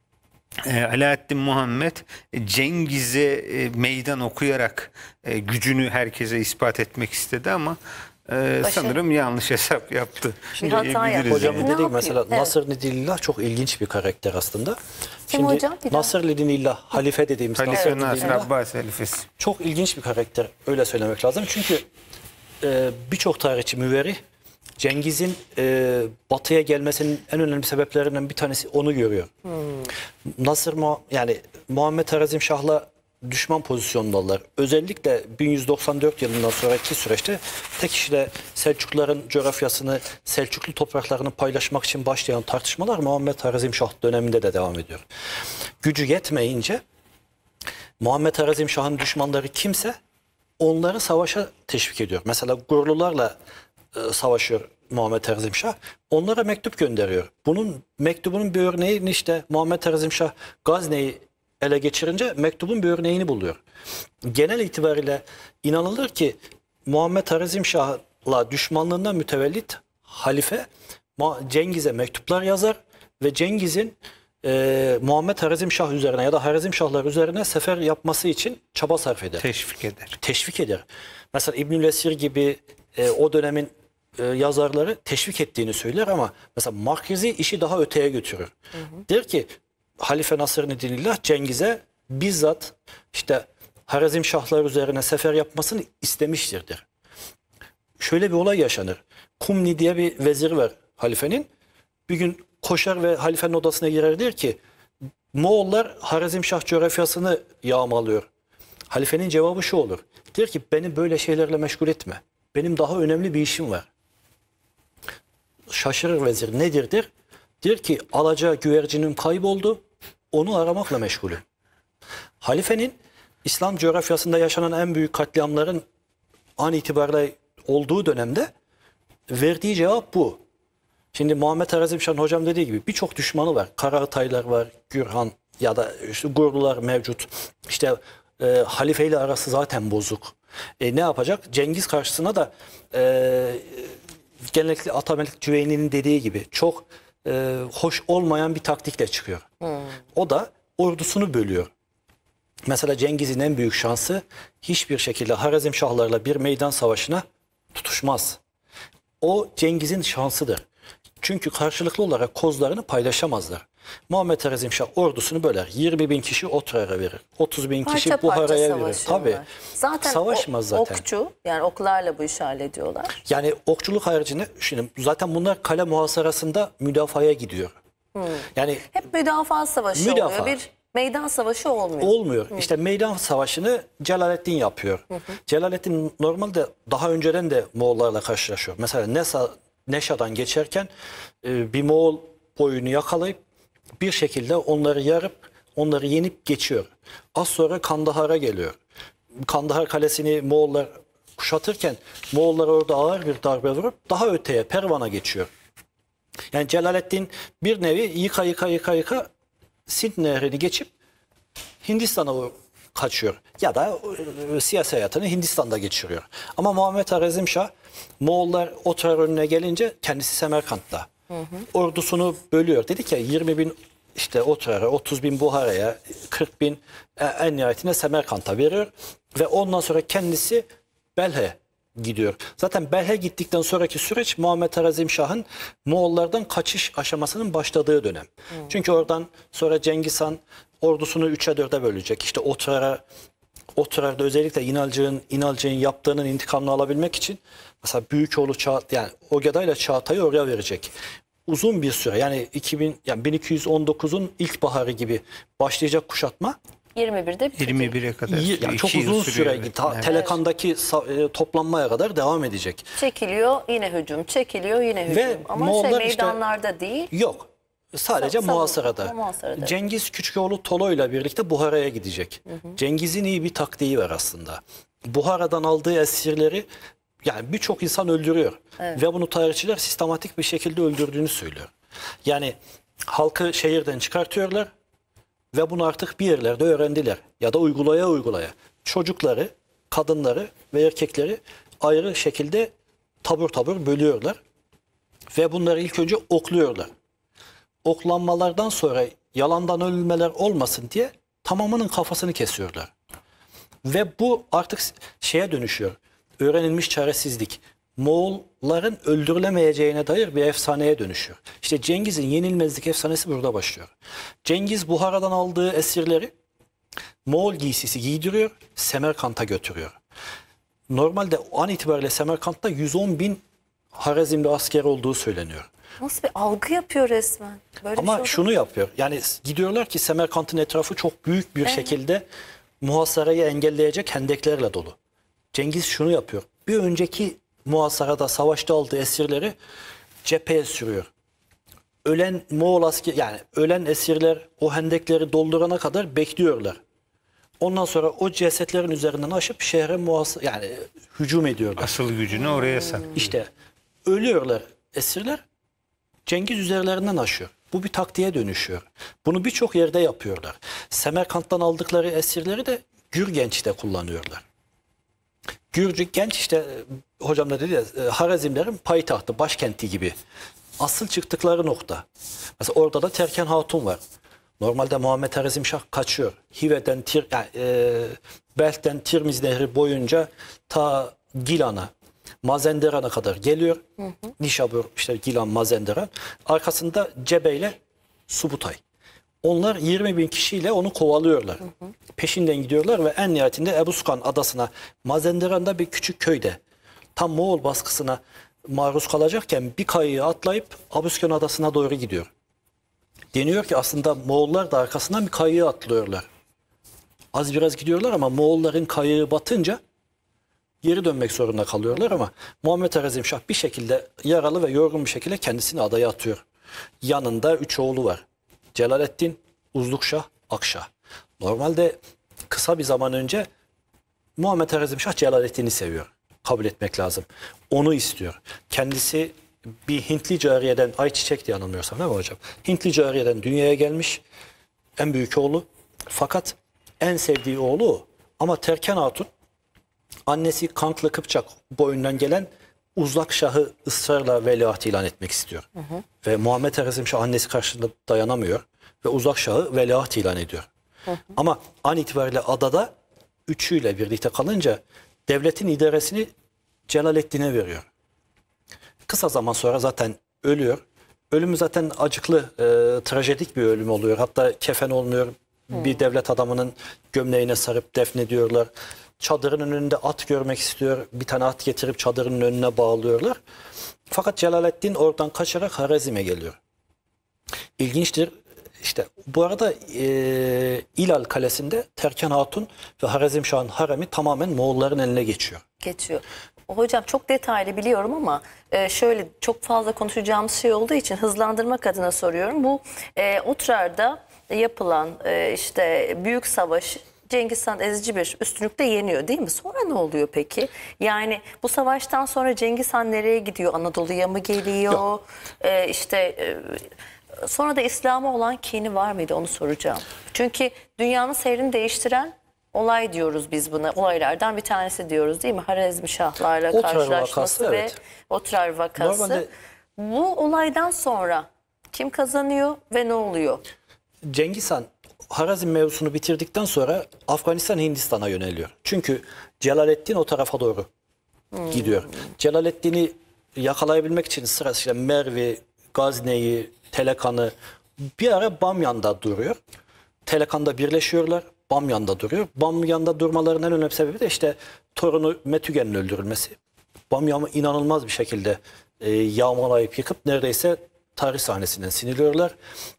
E, Alaaddin Muhammed Cengiz'e e, meydan okuyarak e, gücünü herkese ispat etmek istedi ama e, Başarı. sanırım yanlış hesap yaptı. Bir hata diyebiliriz yaptı. Hocam Ne dedik yapıyor? mesela Evet. Nasır Nidillah çok ilginç bir karakter aslında. Kim hocam? Bir daha. Nasır Nidillah halife dediğimiz Halife Nasır Nasır Nidillah Abbasi halifesi. çok ilginç bir karakter, öyle söylemek lazım. Çünkü e, birçok tarihçi müverrih Cengiz'in e, batıya gelmesinin en önemli sebeplerinden bir tanesi onu görüyor. Hmm. Nasır Muha- yani Muhammed Harizmşah'la düşman pozisyondalar. Özellikle bin yüz doksan dört yılından sonraki süreçte tek kişiyle Selçukluların coğrafyasını, Selçuklu topraklarını paylaşmak için başlayan tartışmalar Muhammed Harizmşah döneminde de devam ediyor. Gücü yetmeyince Muhammed Harizmşah'ın düşmanları kimse onları savaşa teşvik ediyor. Mesela Gurlularla e, savaşıyor Muhammed Harizmşah. Onlara mektup gönderiyor. Bunun mektubunun bir örneğini işte Muhammed Harizmşah Gazne'yi ele geçirince mektubun bir örneğini buluyor. Genel itibariyle inanılır ki Muhammed Harizmşah'la düşmanlığından mütevellit halife Cengiz'e mektuplar yazar ve Cengiz'in e, Muhammed Harizmşah üzerine ya da Harizmşahlar üzerine sefer yapması için çaba sarf eder. Teşvik eder. Teşvik eder. Mesela İbnül Esir gibi e, o dönemin e, yazarları teşvik ettiğini söyler ama mesela Markizi işi daha öteye götürür. Hı hı. Der ki Halife Nasır Nidillah Cengiz'e bizzat işte Harizmşahlar üzerine sefer yapmasını istemiştir der. Şöyle bir olay yaşanır. Kumni diye bir vezir var halifenin. Bir gün koşar ve halifenin odasına girer, der ki Moğollar Harizmşah coğrafyasını yağmalıyor. Halifenin cevabı şu olur. Der ki beni böyle şeylerle meşgul etme. Benim daha önemli bir işim var. Şaşırır vezir, nedir der. Der ki alaca güvercinim kayboldu. Onu aramakla meşgulüm. Halifenin İslam coğrafyasında yaşanan en büyük katliamların an itibariyle olduğu dönemde verdiği cevap bu. Şimdi Muhammed Harazimşah'ın hocam dediği gibi birçok düşmanı var. Karahataylar var, Gürhan ya da işte Gurlular mevcut. İşte e, halife ile arası zaten bozuk. E, ne yapacak? Cengiz karşısına da e, genellikle Atamelik Cüveyni'nin dediği gibi çok e, hoş olmayan bir taktikle çıkıyor. Hmm. O da ordusunu bölüyor. Mesela Cengiz'in en büyük şansı hiçbir şekilde Harazimşahlarla bir meydan savaşına tutuşmaz. O Cengiz'in şansıdır. Çünkü karşılıklı olarak kozlarını paylaşamazlar. Muhammed Harazimşah ordusunu böler. yirmi bin kişi Otrar'a verir. otuz bin kişi Parça Buhara'ya verir. Tabii. Tabii. Zaten Savaşmaz zaten. okçu, yani oklarla bu işi hallediyorlar. Yani okçuluk haricinde şimdi zaten bunlar kale muhasarasında müdafaya gidiyor. Hmm. Yani hep müdafaa savaşı müdafaa. oluyor. Bir meydan savaşı olmuyor. Olmuyor. Hı. İşte meydan savaşını Celaleddin yapıyor. Hı hı. Celaleddin normalde daha önceden de Moğollarla karşılaşıyor. Mesela Nesa, Neşa'dan geçerken e, bir Moğol boyunu yakalayıp bir şekilde onları yarıp onları yenip geçiyor. Az sonra Kandahar'a geliyor. Kandahar Kalesi'ni Moğollar kuşatırken Moğollar orada ağır bir darbe vurup daha öteye Pervan'a geçiyor. Yani Celaleddin bir nevi yıka yıka yıka yıka Sint Nehri'ni geçip Hindistan'a kaçıyor. Ya da e, siyasi hayatını Hindistan'da geçiriyor. Ama Muhammed Harazimşah Moğollar Otrar önüne gelince kendisi Semerkant'ta. Hı hı. Ordusunu bölüyor. Dedik ya yirmi bin işte Otrar'a, otuz bin Buhara'ya, kırk bin en nihayetinde Semerkant'a veriyor. Ve ondan sonra kendisi Belhe gidiyor. Zaten Belhe gittikten sonraki süreç Muhammed Harazimşah'ın Moğollardan kaçış aşamasının başladığı dönem. Hmm. Çünkü oradan sonra Cengiz Han ordusunu üçe dörde bölecek. İşte Otrar'a, Otrar'da özellikle İnalcık'ın İnalcık'ın yaptığının intikamını alabilmek için mesela büyük oğlu Çağat, yani Ogeda ile Çağatay'ı oraya verecek. Uzun bir süre, yani iki bin yani bin iki yüz on dokuzun ilkbaharı gibi başlayacak kuşatma yirmi birde yirmi bire kadar. Yani çok uzun süre evet. evet. Telekan'daki toplanmaya kadar devam edecek. Çekiliyor yine hücum, çekiliyor yine hücum. Ve ama şey meydanlarda işte, değil. Yok. Sadece Sa muhasarada. muhasarada. Cengiz Küçükoğlu Tolo ile birlikte Buhara'ya gidecek. Cengiz'in iyi bir taktiği var aslında. Buhara'dan aldığı esirleri yani birçok insan öldürüyor. Evet. Ve bunu tarihçiler sistematik bir şekilde öldürdüğünü söylüyor. Yani halkı şehirden çıkartıyorlar. Ve bunu artık bir yerlerde öğrendiler. Ya da uygulaya uygulaya. Çocukları, kadınları ve erkekleri ayrı şekilde tabur tabur bölüyorlar. Ve bunları ilk önce okluyorlar. Oklanmalardan sonra yalandan ölmeler olmasın diye tamamının kafasını kesiyorlar. Ve bu artık şeye dönüşüyor. Öğrenilmiş çaresizlik. Moğolların öldürülemeyeceğine dair bir efsaneye dönüşüyor. İşte Cengiz'in yenilmezlik efsanesi burada başlıyor. Cengiz Buhara'dan aldığı esirleri Moğol giysisi giydiriyor, Semerkant'a götürüyor. Normalde an itibariyle Semerkant'ta yüz on bin Harazimli asker olduğu söyleniyor. Nasıl bir algı yapıyor resmen? Böyle Ama şey şunu yapıyor. Yani gidiyorlar ki Semerkant'ın etrafı çok büyük bir evet. şekilde muhasarayı engelleyecek hendeklerle dolu. Cengiz şunu yapıyor. Bir önceki muhasarada savaşta aldığı esirleri cepheye sürüyor. Ölen Moğol asker, yani ölen esirler o hendekleri doldurana kadar bekliyorlar. Ondan sonra o cesetlerin üzerinden aşıp şehre muhasara, yani hücum ediyorlar. Asıl gücünü oraya saklıyor. İşte ölüyorlar esirler. Cengiz üzerlerinden aşıyor. Bu bir taktiğe dönüşüyor. Bunu birçok yerde yapıyorlar. Semerkant'tan aldıkları esirleri de Gürgenç'te kullanıyorlar. Gürcü genç işte hocam da dedi ya Harazimlerin payitahtı, başkenti gibi. Asıl çıktıkları nokta. Mesela orada da Terken Hatun var. Normalde Muhammed Harazimşah kaçıyor. Hive'den, Tir, yani, e, Belt'ten Tirmiz Nehri boyunca ta Gilan'a, Mazenderan'a kadar geliyor. Hı hı. Nişabur, işte Gilan, Mazenderan. Arkasında Cebe ile Subutay. Onlar yirmi bin kişiyle onu kovalıyorlar. Hı hı. Peşinden gidiyorlar ve en nihayetinde Ebuskan adasına, Mazenderan'da bir küçük köyde tam Moğol baskısına maruz kalacakken bir kayığı atlayıp Ebuskan adasına doğru gidiyor. Deniyor ki aslında Moğollar da arkasından bir kayığı atlıyorlar. Az biraz gidiyorlar ama Moğolların kayığı batınca geri dönmek zorunda kalıyorlar ama Muhammed Harazimşah bir şekilde yaralı ve yorgun bir şekilde kendisini adaya atıyor. Yanında üç oğlu var. Celaleddin, Uzlukşah, Akşah. Normalde kısa bir zaman önce Muhammed Harizmşah Celaleddin'i seviyor. Kabul etmek lazım. Onu istiyor. Kendisi bir Hintli cariyeden, Ayçiçek diye anılmıyorsam değil mi hocam? Hintli cariyeden dünyaya gelmiş. En büyük oğlu. Fakat en sevdiği oğlu o. Ama Terken Hatun, annesi Kanklı Kıpçak boyundan gelen Uzak Şah'ı ısrarla veliaht ilan etmek istiyor. Hı hı. Ve Muhammed Harizmşah annesi karşısında dayanamıyor. Ve Uzak Şah'ı veliaht ilan ediyor. Hı hı. Ama an itibariyle adada üçüyle birlikte kalınca devletin idaresini Celaleddin'e veriyor. Kısa zaman sonra zaten ölüyor. Ölümü zaten acıklı, e, trajedik bir ölüm oluyor. Hatta kefen olmuyor. Hmm. Bir devlet adamının gömleğine sarıp defnediyorlar. Çadırın önünde at görmek istiyor. Bir tane at getirip çadırın önüne bağlıyorlar. Fakat Celaleddin oradan kaçarak Harazim'e geliyor. İlginçtir. İşte bu arada e, İlal Kalesi'nde Terken Hatun ve Harazimşah'ın haremi tamamen Moğolların eline geçiyor. Geçiyor. Hocam çok detaylı biliyorum ama e, şöyle çok fazla konuşacağımız şey olduğu için hızlandırmak adına soruyorum. Bu e, Utrar'da yapılan e, işte büyük savaş Cengiz Han ezici bir üstünlükle yeniyor değil mi? Sonra ne oluyor peki? Yani bu savaştan sonra Cengiz Han nereye gidiyor? Anadolu'ya mı geliyor? E, işte e, sonra da İslam'a olan kini var mıydı onu soracağım. Çünkü dünyanın seyrini değiştiren olay diyoruz biz buna. Olaylardan bir tanesi diyoruz değil mi? Harizmşahlarla Otrar karşılaşması vakası, ve evet. Otrar vakası. Normalde bu olaydan sonra kim kazanıyor ve ne oluyor? Cengiz Han Harazim mevzusunu bitirdikten sonra Afganistan Hindistan'a yöneliyor. Çünkü Celaleddin o tarafa doğru hmm. gidiyor. Celaleddin'i yakalayabilmek için sırasıyla Merv'i, Gazne'yi, Telekan'ı bir ara Bamyan'da duruyor. Telekan'da birleşiyorlar. Bamyan'da duruyor. Bamyan'da durmalarının en önemli sebebi de işte torunu Metügen'in öldürülmesi. Bamyan'ı inanılmaz bir şekilde e, yağmalayıp yıkıp neredeyse tarih sahnesinden siniliyorlar.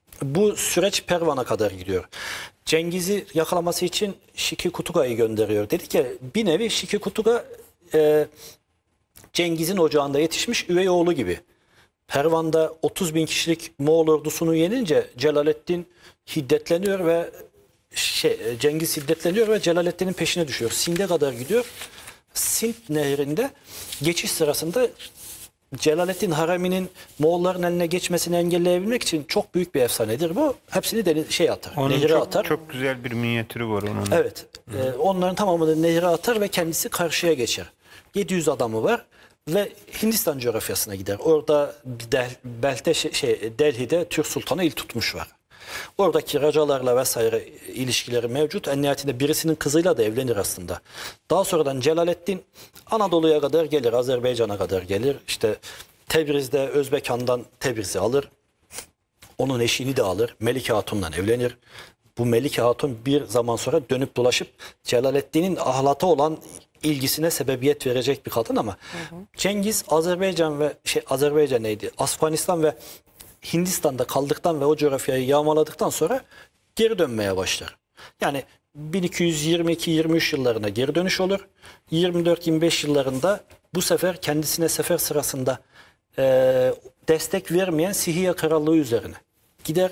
Bu süreç Pervan'a kadar gidiyor. Cengiz'i yakalaması için Şiki Kutuga'yı gönderiyor. Dedi ki bir nevi Şiki Kutuga e, Cengiz'in ocağında yetişmiş üvey oğlu gibi. Pervan'da otuz bin kişilik Moğol ordusunu yenince Celaleddin hiddetleniyor ve şey, Cengiz hiddetleniyor ve Celaleddin'in peşine düşüyor. Sind'e kadar gidiyor. Sind nehrinde geçiş sırasında Celaleddin hareminin Moğolların eline geçmesini engelleyebilmek için çok büyük bir efsanedir bu. Hepsini deniz, şey atar, onun nehre çok, atar. Çok güzel bir minyatürü var onun. Evet. E, onların tamamını nehre atar ve kendisi karşıya geçer. yedi yüz adamı var ve Hindistan coğrafyasına gider. Orada Del, Belte şey, şey, Delhi'de Türk Sultanı il tutmuş var. Oradaki racalarla vesaire ilişkileri mevcut. En nihayetinde birisinin kızıyla da evlenir aslında. Daha sonradan Celaleddin Anadolu'ya kadar gelir, Azerbaycan'a kadar gelir. İşte Tebriz'de Özbek Han'dan Tebriz'i alır. Onun eşini de alır. Melike Hatun'la evlenir. Bu Melike Hatun bir zaman sonra dönüp dolaşıp Celaleddin'in ahlata olan ilgisine sebebiyet verecek bir kadın ama hı hı. Cengiz Azerbaycan ve şey Azerbaycan neydi? Afganistan ve Hindistan'da kaldıktan ve o coğrafyayı yağmaladıktan sonra geri dönmeye başlar. Yani bin iki yüz yirmi iki yirmi üç yıllarına geri dönüş olur. yirmi dört yirmi beş yıllarında bu sefer kendisine sefer sırasında e, destek vermeyen Sihiyya Krallığı üzerine gider.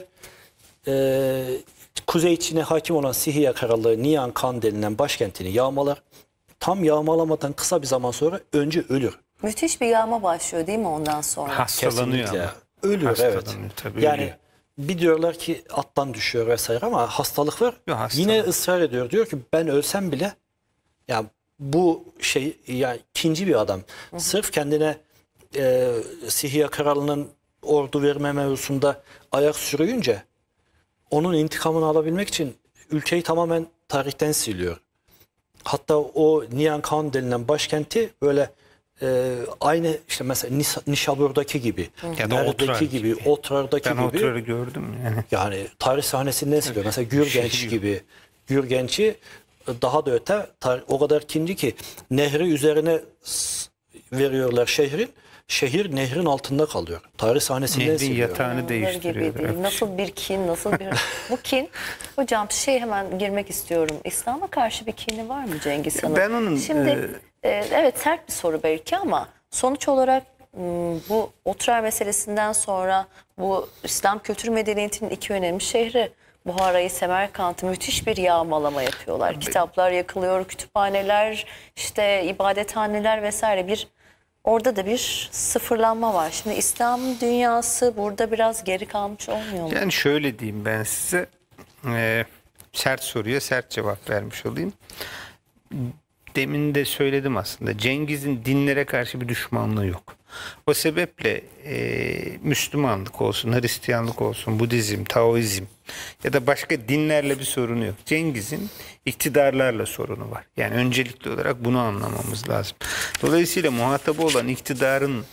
E, Kuzey Çin'e hakim olan Sihiyya Krallığı Niyan Kan denilen başkentini yağmalar. Tam yağmalamadan kısa bir zaman sonra önce ölür. Müthiş bir yağma başlıyor değil mi ondan sonra? Hastalanıyor Kesinlikle. ama. Ölüyor, evet. Tabii yani ölüyor. Bir diyorlar ki attan düşüyor vesaire ama hastalık var. Yok, hastalık. Yine ısrar ediyor. Diyor ki ben ölsem bile ya bu şey yani ikinci bir adam. Hı hı. Sırf kendine e, Sihiyya Krallığı'nın ordu verme mevzusunda ayak sürüyünce onun intikamını alabilmek için ülkeyi tamamen tarihten siliyor. Hatta o Niyan Kan denilen başkenti böyle e, aynı işte mesela Niş Nişabur'daki gibi, ya da Mer'deki gibi, Otrar'daki ben gibi. Ben Otrar'ı gördüm yani. Yani tarih sahnesinden siliyor. Mesela Gürgenç gibi. Gürgenç'i daha da öte o kadar kinci ki nehri üzerine veriyorlar şehrin. Şehir nehrin altında kalıyor. Tarih sahnesinden Nehrin siliyor. yatağını değiştiriyor. Gibi nasıl bir kin, nasıl bir... Bu kin, hocam şey hemen girmek istiyorum. İslam'a karşı bir kini var mı Cengiz Han'ın? Ben onun... Şimdi e... E, evet sert bir soru belki ama sonuç olarak bu Otrar meselesinden sonra bu İslam kültür medeniyetinin iki önemli şehri Buhara'yı, Semerkant'ı müthiş bir yağmalama yapıyorlar. Kitaplar yakılıyor, kütüphaneler, işte ibadethaneler vesaire, bir orada da bir sıfırlanma var. Şimdi İslam dünyası burada biraz geri kalmış olmuyor mu? Yani şöyle diyeyim ben size, e, sert soruya sert cevap vermiş olayım. Demin de söyledim aslında, Cengiz'in dinlere karşı bir düşmanlığı yok. O sebeple e, Müslümanlık olsun, Hristiyanlık olsun, Budizm, Taoizm ya da başka dinlerle bir sorunu yok. Cengiz'in iktidarlarla sorunu var. Yani öncelikli olarak bunu anlamamız lazım. Dolayısıyla muhatabı olan iktidarın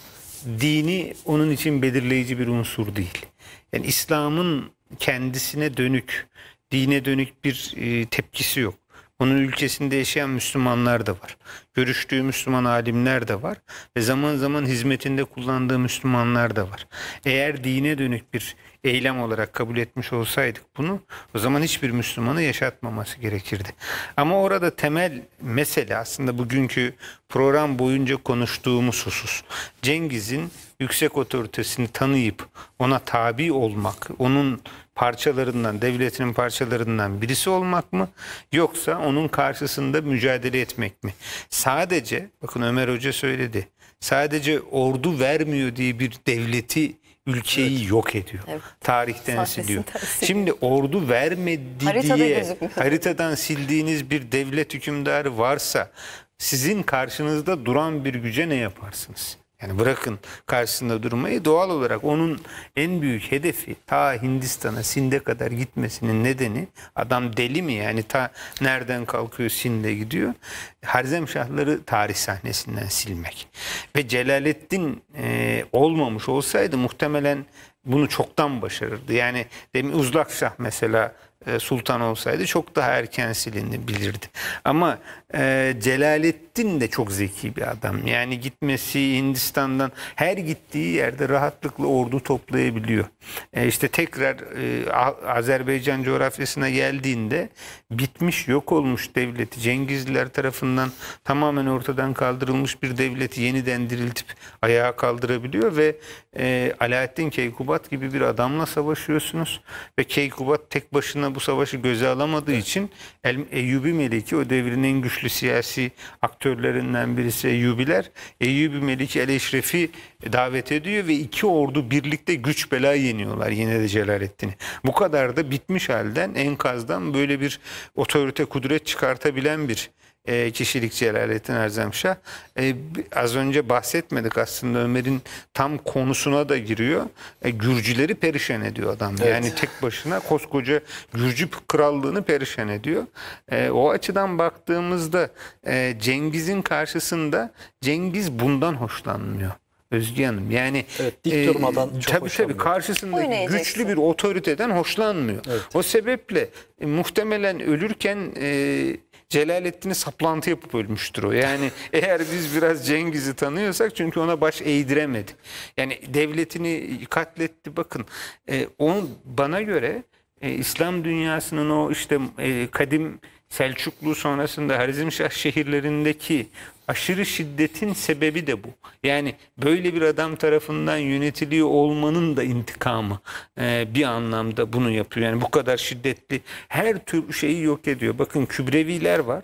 dini onun için belirleyici bir unsur değil. Yani İslam'ın kendisine dönük, dine dönük bir e, tepkisi yok. Onun ülkesinde yaşayan Müslümanlar da var. Görüştüğü Müslüman alimler de var. Ve zaman zaman hizmetinde kullandığı Müslümanlar da var. Eğer dine dönük bir eylem olarak kabul etmiş olsaydık bunu, o zaman hiçbir Müslümanı yaşatmaması gerekirdi. Ama orada temel mesele aslında bugünkü program boyunca konuştuğumuz husus. Cengiz'in yüksek otoritesini tanıyıp ona tabi olmak, onun parçalarından, devletinin parçalarından birisi olmak mı, yoksa onun karşısında mücadele etmek mi? Sadece, bakın Ömer Hoca söyledi, sadece ordu vermiyor diye bir devleti, ülkeyi evet. yok ediyor. Evet. Tarihten Sahtesini siliyor. Tersi. Şimdi ordu vermedi Haritada diye gözükmüyor. Haritadan sildiğiniz bir devlet hükümdarı varsa sizin karşınızda duran bir güce ne yaparsınız? Yani bırakın karşısında durmayı, doğal olarak onun en büyük hedefi ta Hindistan'a, Sind'e kadar gitmesinin nedeni, adam deli mi yani, ta nereden kalkıyor Sind'e gidiyor, Harzemşahları tarih sahnesinden silmek. Ve Celaleddin e, olmamış olsaydı muhtemelen bunu çoktan başarırdı. Yani demin Uzlak Şah mesela sultan olsaydı çok daha erken silinebilirdi. Ama e, Celaleddin de çok zeki bir adam. Yani gitmesi Hindistan'dan, her gittiği yerde rahatlıkla ordu toplayabiliyor. E, işte tekrar e, Azerbaycan coğrafyasına geldiğinde bitmiş, yok olmuş devleti, Cengizliler tarafından tamamen ortadan kaldırılmış bir devleti yeniden diriltip ayağa kaldırabiliyor ve e, Alaaddin Keykubat gibi bir adamla savaşıyorsunuz ve Keykubat tek başına bu savaşı göze alamadığı evet. için Eyyubi Meliki, o devrin en güçlü siyasi aktörlerinden birisi Eyyubiler, Eyyubi Meliki El-Eşref'i davet ediyor ve iki ordu birlikte güç bela yeniyorlar yine de Celaleddin'i. Bu kadar da bitmiş halden, enkazdan böyle bir otorite, kudret çıkartabilen bir E, kişilik Celaleddin Harzemşah. E, az önce bahsetmedik aslında, Ömer'in tam konusuna da giriyor. E, Gürcüleri perişan ediyor adam. Evet. Yani tek başına koskoca Gürcü krallığını perişan ediyor. E, o açıdan baktığımızda e, Cengiz'in karşısında Cengiz bundan hoşlanmıyor. Özge Hanım. Yani evet, dik durmadan e, çok tabii tabii karşısında güçlü bir otoriteden hoşlanmıyor. Evet. O sebeple e, muhtemelen ölürken e, Celaleddin'i saplantı yapıp ölmüştür o. Yani eğer biz biraz Cengiz'i tanıyorsak, çünkü ona baş eğdiremedi. Yani devletini katletti. Bakın e, onun bana göre e, İslam dünyasının o işte e, kadim Selçuklu sonrasında Harizmşah şehirlerindeki aşırı şiddetin sebebi de bu. Yani böyle bir adam tarafından yönetiliyor olmanın da intikamı ee, bir anlamda bunu yapıyor. Yani bu kadar şiddetli her tür şeyi yok ediyor. Bakın Kübreviler var.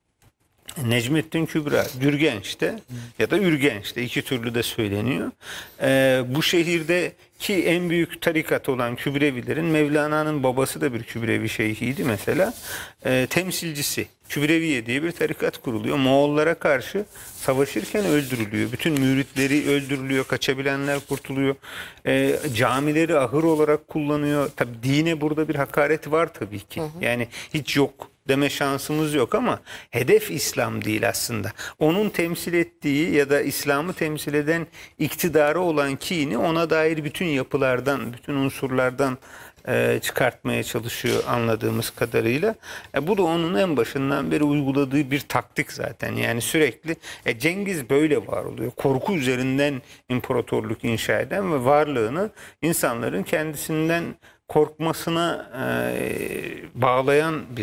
Necmettin Kübra, Gürgenç'te ya da Ürgenç'te, iki türlü de söyleniyor. Ee, bu şehirdeki en büyük tarikat olan Kübrevilerin, Mevlana'nın babası da bir Kübrevi şeyhiydi mesela, ee, temsilcisi. Kübreviye diye bir tarikat kuruluyor. Moğollara karşı savaşırken öldürülüyor. Bütün müritleri öldürülüyor. Kaçabilenler kurtuluyor. Ee, camileri ahır olarak kullanıyor. Tabii dine burada bir hakaret var tabii ki. Hı hı. Yani hiç yok deme şansımız yok ama hedef İslam değil aslında. Onun temsil ettiği ya da İslam'ı temsil eden iktidarı olan kini ona dair bütün yapılardan, bütün unsurlardan e, çıkartmaya çalışıyor anladığımız kadarıyla. E, bu da onun en başından beri uyguladığı bir taktik zaten. Yani sürekli e, Cengiz böyle var oluyor. Korku üzerinden imparatorluk inşa eden ve varlığını insanların kendisinden korkmasına e, bağlayan bir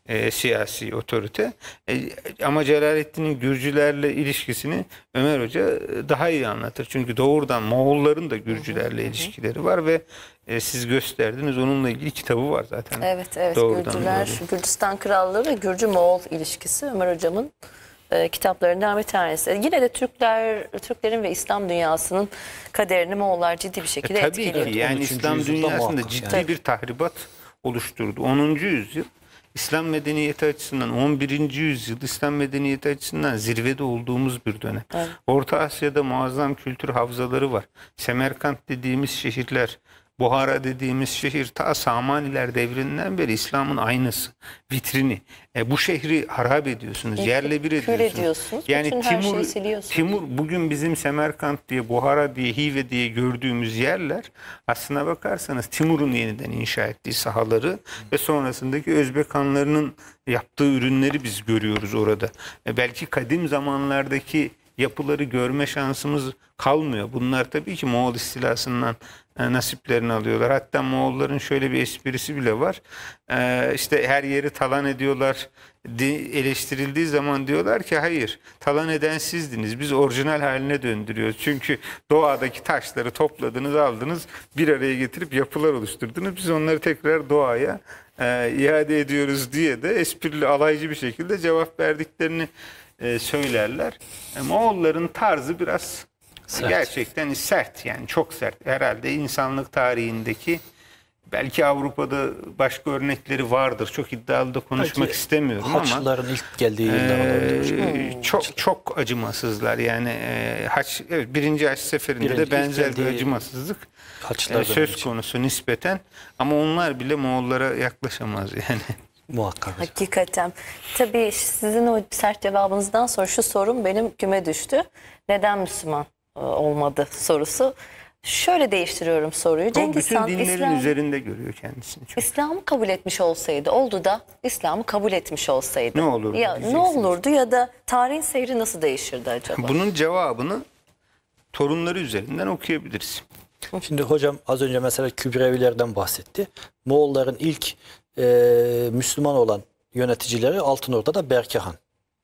e, siyasi otorite. E, ama Celaleddin'in Gürcülerle ilişkisini Ömer Hoca daha iyi anlatır. Çünkü doğrudan Moğolların da Gürcülerle ilişkileri var ve e, siz gösterdiniz, onunla ilgili kitabı var zaten. Evet, evet. Doğrudan Gürcüler, doğru. Gürcistan Krallığı ve Gürcü-Moğol ilişkisi Ömer Hocam'ın e, kitaplarından bir tanesi. Yine de Türkler, Türklerin ve İslam dünyasının kaderini Moğollar ciddi bir şekilde E, tabii etkiliyor. ki yani on üçüncü İslam yüzyılda dünyasında muhakkak ciddi yani. bir tahribat oluşturdu. onuncu yüzyıl İslam medeniyeti açısından, on birinci yüzyıl İslam medeniyeti açısından zirvede olduğumuz bir dönem. Evet. Orta Asya'da muazzam kültür havzaları var. Semerkant dediğimiz şehirler, Buhara dediğimiz şehir ta Samaniler devrinden beri İslam'ın aynısı, vitrini. E, bu şehri harap ediyorsunuz, İlk yerle bir kül ediyorsunuz. ediyorsunuz, Yani bütün her Timur, şeyi siliyorsunuz. Timur bugün bizim Semerkant diye, Buhara diye, Hive diye gördüğümüz yerler aslına bakarsanız Timur'un yeniden inşa ettiği sahaları ve sonrasındaki Özbek hanlarının yaptığı ürünleri biz görüyoruz orada. E, belki kadim zamanlardaki yapıları görme şansımız kalmıyor. Bunlar tabii ki Moğol istilasından e, nasiplerini alıyorlar. Hatta Moğolların şöyle bir esprisi bile var. E, işte her yeri talan ediyorlar. De, eleştirildiği zaman diyorlar ki hayır, talan eden sizdiniz. Biz orijinal haline döndürüyoruz. Çünkü doğadaki taşları topladınız, aldınız, bir araya getirip yapılar oluşturdunuz. Biz onları tekrar doğaya e, iade ediyoruz diye de esprili, alaycı bir şekilde cevap verdiklerini e, söylerler. E, Moğolların tarzı biraz Sert. gerçekten sert, yani çok sert. Herhalde insanlık tarihindeki, belki Avrupa'da başka örnekleri vardır. Çok iddialı da konuşmak Belki istemiyorum ama Haçlıların ilk geldiği yıllar olabilir. e, çok çok acımasızlar. Yani e, Haç, evet, birinci Haç seferinde Birinci- de ilk benzer bir geldiği acımasızlık Haçlılar e, söz dönemi için. konusu nispeten, ama onlar bile Moğollara yaklaşamaz yani. Muhakkak. Hakikaten. Tabii sizin o sert cevabınızdan sonra şu sorum benim küme düştü. Neden Müslüman e, olmadı sorusu. Şöyle değiştiriyorum soruyu. O Cengiz bütün Han dinlerin İslam, üzerinde görüyor kendisini. Çünkü. İslam'ı kabul etmiş olsaydı, oldu da İslam'ı kabul etmiş olsaydı. Ne olurdu Ya ne diyeceksiniz. olurdu ya da tarihin seyri nasıl değişirdi acaba? Bunun cevabını torunları üzerinden okuyabiliriz. Şimdi hocam az önce mesela Kübrevilerden bahsetti. Moğolların ilk e, Müslüman olan yöneticileri Altınordu'da Berke Han.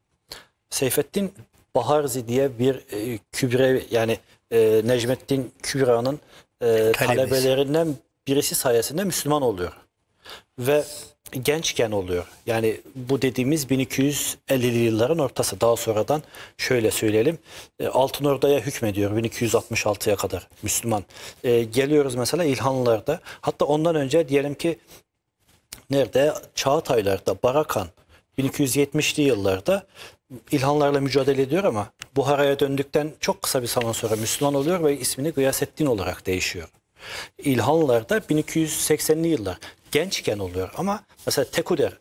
Seyfettin Baharzi diye bir e, Kübrevi, yani e, Necmettin Kübra'nın e, talebelerinden birisi sayesinde Müslüman oluyor. Ve gençken oluyor. Yani bu dediğimiz bin iki yüz ellili yılların ortası. Daha sonradan şöyle söyleyelim. E, Altınordu'ya hükmediyor bin iki yüz altmış altıya kadar Müslüman. E, geliyoruz mesela İlhanlılar'da. Hatta ondan önce diyelim ki nerede? Çağataylar'da Barakan bin iki yüz yetmişli yıllarda İlhanlarla mücadele ediyor ama Buhara'ya döndükten çok kısa bir zaman sonra Müslüman oluyor ve ismini Gıyasettin olarak değişiyor. İlhanlılar'da bin iki yüz seksenli yıllar gençken oluyor ama mesela Tekuder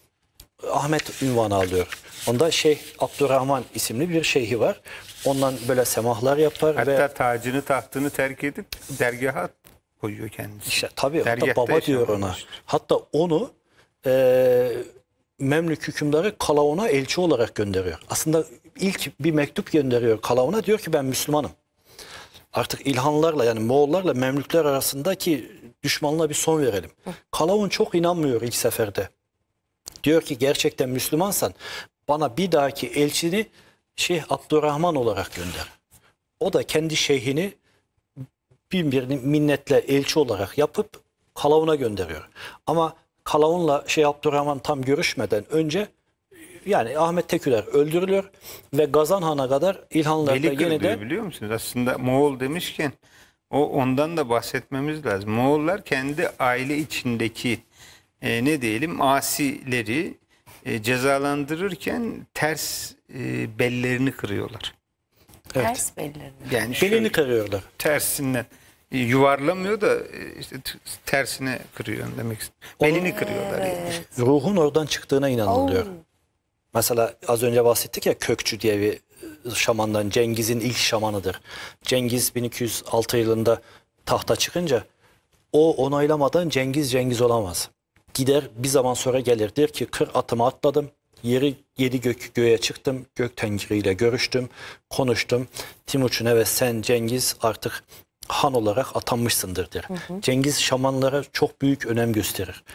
Ahmet ünvanı alıyor. Onda Şeyh Abdurrahman isimli bir şeyhi var. Ondan böyle semahlar yapar Hatta ve tacını tahtını terk edip dergaha koyuyor kendisi. işte tabii hatta Dergâhta baba diyor ona. yaşamamıştır. Hatta onu e, Memlük hükümdarı Kalavun'a elçi olarak gönderiyor. Aslında ilk bir mektup gönderiyor Kalavun'a, diyor ki ben Müslümanım. Artık İlhanlarla, yani Moğollarla Memlükler arasındaki düşmanlığa bir son verelim. Kalavun çok inanmıyor ilk seferde. Diyor ki gerçekten Müslümansan bana bir dahaki elçini Şeyh Abdurrahman olarak gönder. O da kendi şeyhini bin bir minnetle elçi olarak yapıp Kalavun'a gönderiyor. Ama Kalavun'la Şeyh Abdurrahman tam görüşmeden önce yani Ahmet Teküler öldürülüyor ve Gazan Han'a kadar İlhanlar'da Beli kırılıyor, yeniden biliyor musunuz? Aslında Moğol demişken o ondan da bahsetmemiz lazım. Moğollar kendi aile içindeki e, ne diyelim asileri e, cezalandırırken ters e, bellerini kırıyorlar. evet, Ters bellerini. Yani şöyle belini kırıyorlar. tersinden e, yuvarlamıyor da e, işte t- tersine kırıyor demek istiyorum. Belini kırıyorlar yani. Ruhun oradan çıktığına inanılıyor. Oo. Mesela az önce bahsettik ya Kökçü diye bir şamandan, Cengiz'in ilk şamanıdır. Cengiz bin iki yüz altı yılında tahta çıkınca o onaylamadan Cengiz Cengiz olamaz. Gider bir zaman sonra gelir, der ki kır atımı atladım, yeri yedi gök göğe çıktım, gök tengriyle görüştüm, konuştum. Timuçin evet sen Cengiz artık han olarak atanmışsındır der. Hı hı. Cengiz şamanlara çok büyük önem gösterir.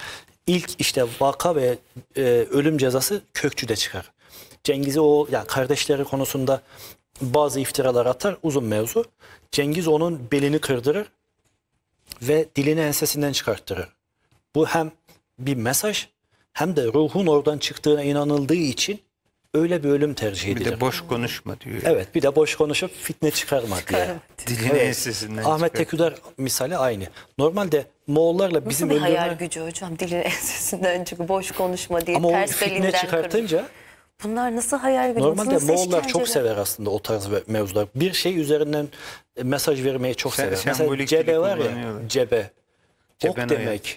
ilk işte vaka ve e, ölüm cezası Kökçü'de çıkar. Cengiz'i o yani kardeşleri konusunda bazı iftiralar atar, uzun mevzu. Cengiz onun belini kırdırır ve dilini ensesinden çıkarttırır. Bu hem bir mesaj hem de ruhun oradan çıktığına inanıldığı için öyle bir ölüm tercih edilir. Bir de boş konuşma diyor. Evet, bir de boş konuşup fitne çıkarma diye. Dilini Evet. ensesinden Ahmet çıkar. Teküder misali aynı. Normalde Moğollarla bizim Nasıl bir öldürme... hayal gücü hocam? Dilin ensesinden çıkıp boş konuşma diye Ama o ters fitne belinden kırın. çıkartınca Bunlar nasıl hayal gücü? normalde Nasıl Moğollar çok işkenceler? sever aslında o tarz ve- mevzular. Bir şey üzerinden e, mesaj vermeyi çok Sem- sever. Mesela sembolik cebe dili var ya, kullanıyorlar. cebe. Ok Cebenoya. demek.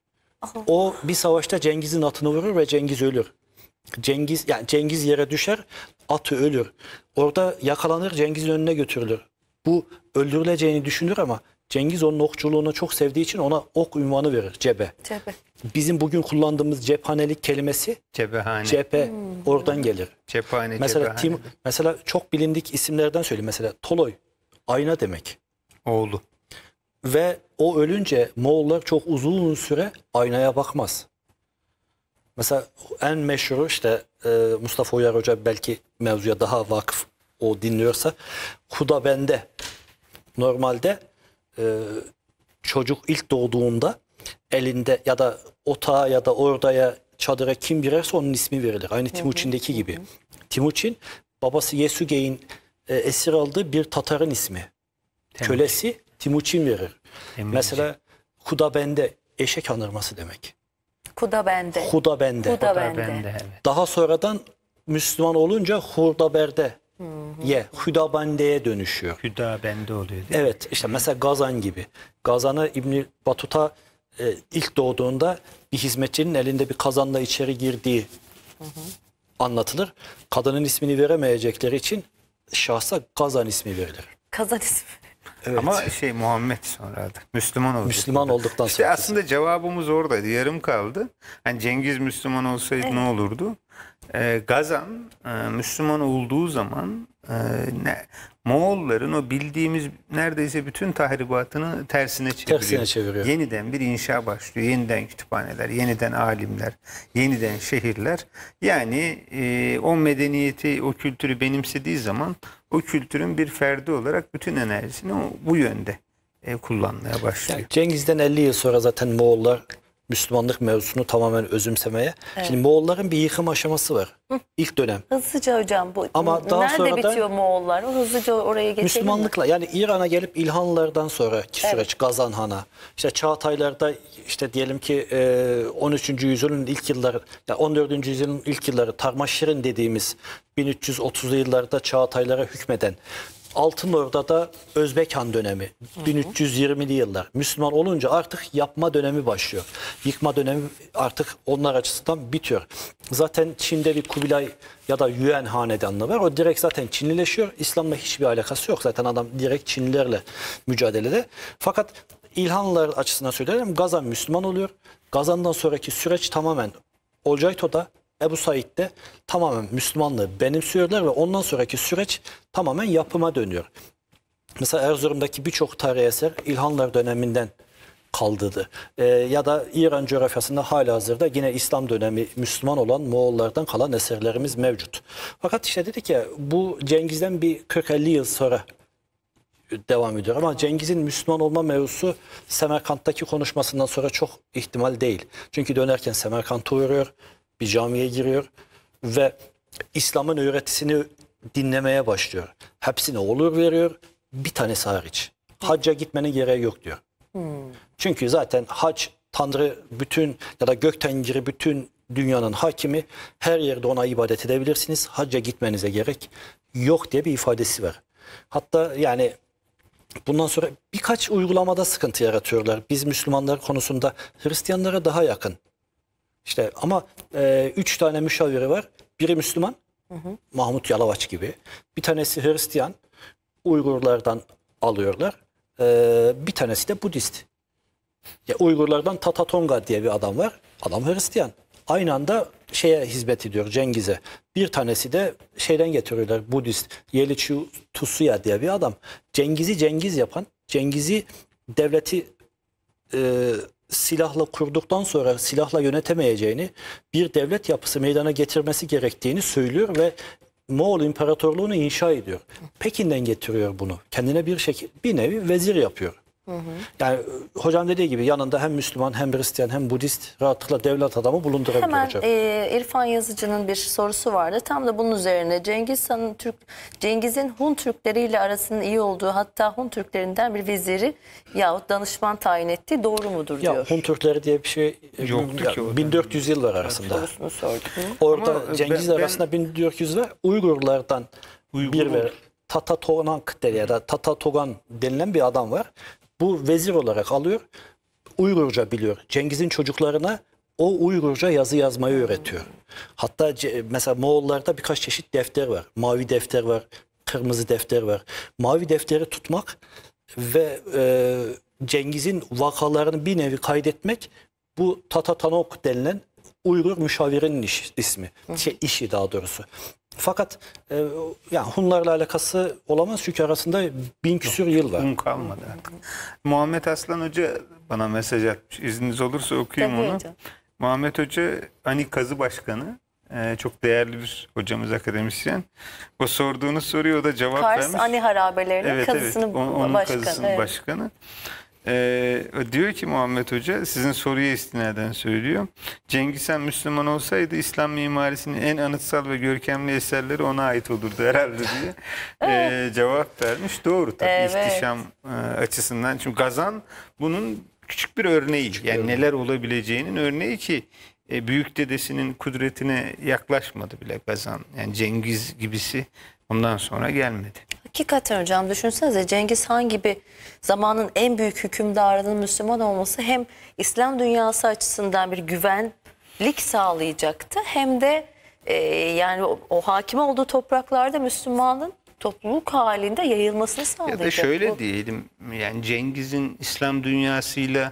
O bir savaşta Cengiz'in atını vurur ve Cengiz ölür. Cengiz yani Cengiz yere düşer, atı ölür. Orada yakalanır, Cengiz'in önüne götürülür. Bu öldürüleceğini düşünür ama Cengiz onun okçuluğunu çok sevdiği için ona ok unvanı verir, cebe. Cebe. Bizim bugün kullandığımız cephanelik kelimesi Cephane. cephe oradan gelir. Cephane, Mesela cephane. Tim, mesela çok bilindik isimlerden söyleyeyim. Mesela Toloy ayna demek. Oğlu. Ve o ölünce Moğollar çok uzun süre aynaya bakmaz. Mesela en meşhuru işte e, Mustafa Uyar Hoca belki mevzuya daha vakıf, o dinliyorsa Huda bende. Normalde e, çocuk ilk doğduğunda elinde ya da otağa ya da ordaya çadıra kim girerse onun ismi verilir. Aynı Timuçin'deki gibi. Timuçin babası Yesugey'in e, esir aldığı bir Tatar'ın ismi. Kölesi Timuçin verir. Emirci. Mesela Huda bende eşek anırması demek. Kuda bende. Huda bende. Huda Da bende. bende, evet. Daha sonradan Müslüman olunca Hurdaberde ye, Hudabende'ye dönüşüyor. Hüda bende oluyor değil mi? Evet, işte mesela Gazan gibi. Gazan'ı İbn Batuta e, ilk doğduğunda bir hizmetçinin elinde bir kazanla içeri girdiği anlatılır. Kadının ismini veremeyecekleri için şahsa Gazan ismi verilir. Kazan ismi. Evet. Ama şey Muhammed sonra adı. Müslüman oldu. Müslüman olduktan İşte sonra. aslında cevabımız oradaydı. Yarım kaldı. Hani Cengiz Müslüman olsaydı ne olurdu? Ee, Gazan e, Müslüman olduğu zaman e, ne, Moğolların o bildiğimiz neredeyse bütün tahribatını tersine çeviriyor. Tersine çeviriyor. Yeniden bir inşa başlıyor. Yeniden kütüphaneler, yeniden alimler, yeniden şehirler. Yani e, o medeniyeti, o kültürü benimsediği zaman o kültürün bir ferdi olarak bütün enerjisini o, bu yönde e, kullanmaya başlıyor. Yani Cengiz'den elli yıl sonra zaten Moğollar Müslümanlık mevzusunu tamamen özümsemeye. Şimdi Moğolların bir yıkım aşaması var. İlk dönem. Hızlıca hocam bu. Ama daha Nerede sonradan- bitiyor Moğollar? O hızlıca oraya geçelim mi? Müslümanlıkla yani İran'a gelip İlhanlılardan sonraki süreç Evet. Gazan Han'a. İşte Çağataylarda işte diyelim ki e, on üçüncü yüzyılın ilk yılları, yani on dördüncü yüzyılın ilk yılları Tarmaşirin dediğimiz bin üç yüz otuzlu yıllarda Çağataylara hükmeden Altın Orda'da Özbek Han dönemi bin üç yüz yirmili yıllar. Müslüman olunca artık yapma dönemi başlıyor. Yıkma dönemi artık onlar açısından bitiyor. Zaten Çin'de bir Kubilay ya da Yuan hanedanlığı var. O direkt zaten Çinlileşiyor. İslam'la hiçbir alakası yok. Zaten adam direkt Çinlilerle mücadelede. Fakat İlhanlılar açısından söyleyelim, Gazan Müslüman oluyor. Gazan'dan sonraki süreç tamamen Olcayto'da, Ebu Said'de tamamen Müslümanlığı benimsiyorlar ve ondan sonraki süreç tamamen yapıma dönüyor. Mesela Erzurum'daki birçok tarihi eser İlhanlar döneminden kaldıydı. Ee, ya da İran coğrafyasında halihazırda yine İslam dönemi Müslüman olan Moğollardan kalan eserlerimiz mevcut. Fakat işte dedik ya bu Cengiz'den bir kırk elli yıl sonra devam ediyor. Ama Cengiz'in Müslüman olma mevzusu Semerkant'taki konuşmasından sonra çok ihtimal değil. Çünkü dönerken Semerkant'a uğruyor, bir camiye giriyor ve İslam'ın öğretisini dinlemeye başlıyor. Hepsine olur veriyor, bir tanesi hariç. Hacca gitmenin gereği yok diyor. Çünkü zaten hac Tanrı bütün ya da gök tengiri bütün dünyanın hakimi, her yerde ona ibadet edebilirsiniz. Hacca gitmenize gerek yok diye bir ifadesi var. Hatta yani bundan sonra birkaç uygulamada sıkıntı yaratıyorlar. Biz Müslümanlar konusunda Hristiyanlara daha yakın. İşte ama e, üç tane müşaviri var. Biri Müslüman, hı hı. Mahmut Yalavaç gibi. Bir tanesi Hristiyan, Uygurlardan alıyorlar. E, bir tanesi de Budist. Ya Uygurlardan Tata Tonga diye bir adam var. Adam Hristiyan. Aynı anda şeye hizmet ediyor, Cengiz'e. Bir tanesi de şeyden getiriyorlar, Budist. Yeliçu Tusuya diye bir adam. Cengiz'i Cengiz yapan, Cengiz'i devleti e, silahla kurduktan sonra silahla yönetemeyeceğini, bir devlet yapısı meydana getirmesi gerektiğini söylüyor ve Moğol İmparatorluğunu inşa ediyor. Pekin'den getiriyor bunu. Kendine bir şekil, bir nevi vezir yapıyor. Hı hı. Yani hocam dediği gibi yanında hem Müslüman hem Hristiyan hem Budist rahatlıkla devlet adamı bulundurabilir Hemen hocam. e, İrfan Yazıcı'nın bir sorusu vardı. Tam da bunun üzerine Cengiz Han'ın Türk Cengiz'in Hun Türkleriyle arasının iyi olduğu, hatta Hun Türklerinden bir veziri yahut danışman tayin ettiği doğru mudur diyor. Ya Hun Türkleri diye bir şey yoktu ya, ki orada. bin dört yüz yıllar arasında. Sorusunu sorduk. Orada Ama Cengiz ben- arasında bin dört yüz ve Uygurlardan Uygur bir ve olur. Tatatoganak ya da Tatatogan denilen bir adam var. Bu vezir olarak alıyor. Uygurca biliyor. Cengiz'in çocuklarına o Uygurca yazı yazmayı öğretiyor. Hatta ce- mesela Moğollarda birkaç çeşit defter var. Mavi defter var, kırmızı defter var. Mavi defteri tutmak ve e, Cengiz'in vakalarını bir nevi kaydetmek bu Tatatanok denilen Uygur müşavirinin iş, ismi. Şey, işi daha doğrusu. Fakat e, yani Hunlarla alakası olamaz çünkü arasında bin küsür yıl var. Un kalmadı artık. Muhammed Aslan Hoca bana mesaj atmış. İzniniz olursa okuyayım Tabii onu. hocam. Muhammed Hoca Ani Kazı Başkanı. Ee, çok değerli bir hocamız, akademisyen. O sorduğunuz soruyu o da cevap Kars vermiş. Ani harabelerinin Evet, kazısının evet. O- onun başkanı. kazısının Evet. başkanı. Ee, diyor ki Muhammed Hoca, sizin soruya istinaden söylüyor. Cengiz Han Müslüman olsaydı İslam mimarisinin en anıtsal ve görkemli eserleri ona ait olurdu herhalde diye ee, cevap vermiş. Doğru tabii, Evet. ihtişam e, açısından. Çünkü Gazan bunun küçük bir örneği. Yani neler olabileceğinin örneği ki e, büyük dedesinin kudretine yaklaşmadı bile Gazan. Yani Cengiz gibisi ondan sonra gelmedi. Hakikaten hocam, düşünsenize Cengiz Han gibi zamanın en büyük hükümdarının Müslüman olması hem İslam dünyası açısından bir güvenlik sağlayacaktı, hem de e, yani o, o hakim olduğu topraklarda Müslümanlığın topluluk halinde yayılmasını Ya sağlayacak. da şöyle Bu- diyelim, yani Cengiz'in İslam dünyasıyla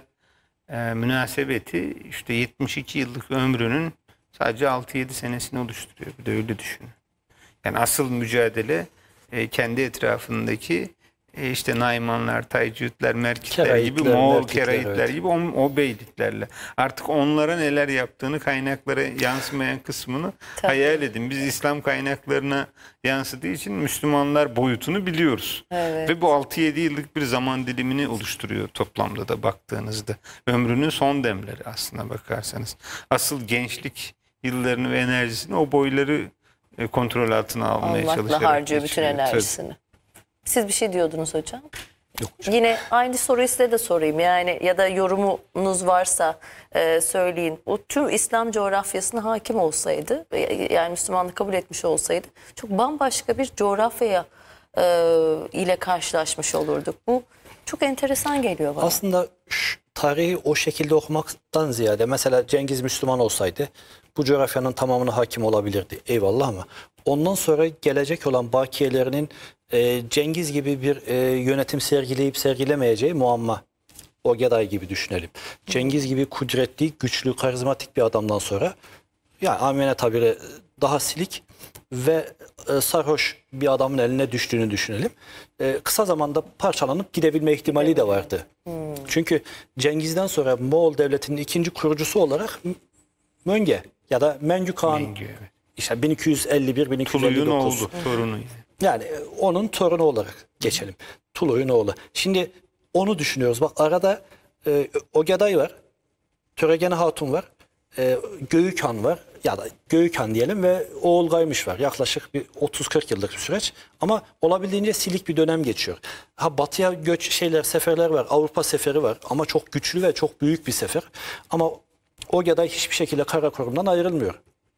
e, münasebeti işte yetmiş iki yıllık ömrünün sadece altı yedi senesini oluşturuyor. Bir de öyle düşünün. Yani asıl mücadele e, kendi etrafındaki e, işte Naymanlar, Taycıtlar, Merkitler gibi, Kerayitler, Moğol Merkitler, Kerayitler evet. gibi o, o beyliklerle. Artık onlara neler yaptığını, kaynaklara yansımayan kısmını Tabii. hayal edin. Biz İslam kaynaklarına yansıdığı için Müslümanlar boyutunu biliyoruz. Evet. Ve bu altı yedi yıllık bir zaman dilimini oluşturuyor toplamda da baktığınızda. Ömrünün son demleri aslına bakarsanız. Asıl gençlik yıllarını ve enerjisini o boyları e, kontrol altına almaya Almakla çalışarak harcıyor bütün geçiriyor. Tabii. enerjisini. Siz bir şey diyordunuz hocam. Yok hocam. Yine aynı soruyu size de sorayım, yani ya da yorumunuz varsa e, söyleyin. O tüm İslam coğrafyasına hakim olsaydı, e, yani Müslümanlık kabul etmiş olsaydı, çok bambaşka bir coğrafyaya e, ile karşılaşmış olurduk. Bu çok enteresan geliyor bana. Aslında şu tarihi o şekilde okumaktan ziyade mesela Cengiz Müslüman olsaydı bu coğrafyanın tamamına hakim olabilirdi. Eyvallah, ama ondan sonra gelecek olan bakiyelerinin e, Cengiz gibi bir e, yönetim sergileyip sergilemeyeceği muamma. Ogeday gibi düşünelim. Cengiz gibi kudretli, güçlü, karizmatik bir adamdan sonra, yani amene tabiri daha silik ve e, sarhoş bir adamın eline düştüğünü düşünelim. E, kısa zamanda parçalanıp gidebilme ihtimali de vardı. Çünkü Cengiz'den sonra Moğol devletinin ikinci kurucusu olarak M- Mönge ya da Mengü Kağan, Mengü, evet. işte bin iki yüz elli bir bin iki yüz elli Tuluyun dokuz. oğlu, torunu. Yani e, onun torunu olarak geçelim. Tulu'nun oğlu. Şimdi onu düşünüyoruz. Bak arada e, Ogeday var. Töregene Hatun var. E, Göğük Han var. Ya da Göğük Han diyelim ve Oğul Gaymış var. Yaklaşık bir otuz kırk yıllık bir süreç. Ama olabildiğince silik bir dönem geçiyor. Ha batıya göç şeyler, seferler var. Avrupa seferi var. Ama çok güçlü ve çok büyük bir sefer. Ama Ogeday hiçbir şekilde Karakorum'dan ayrılmıyor.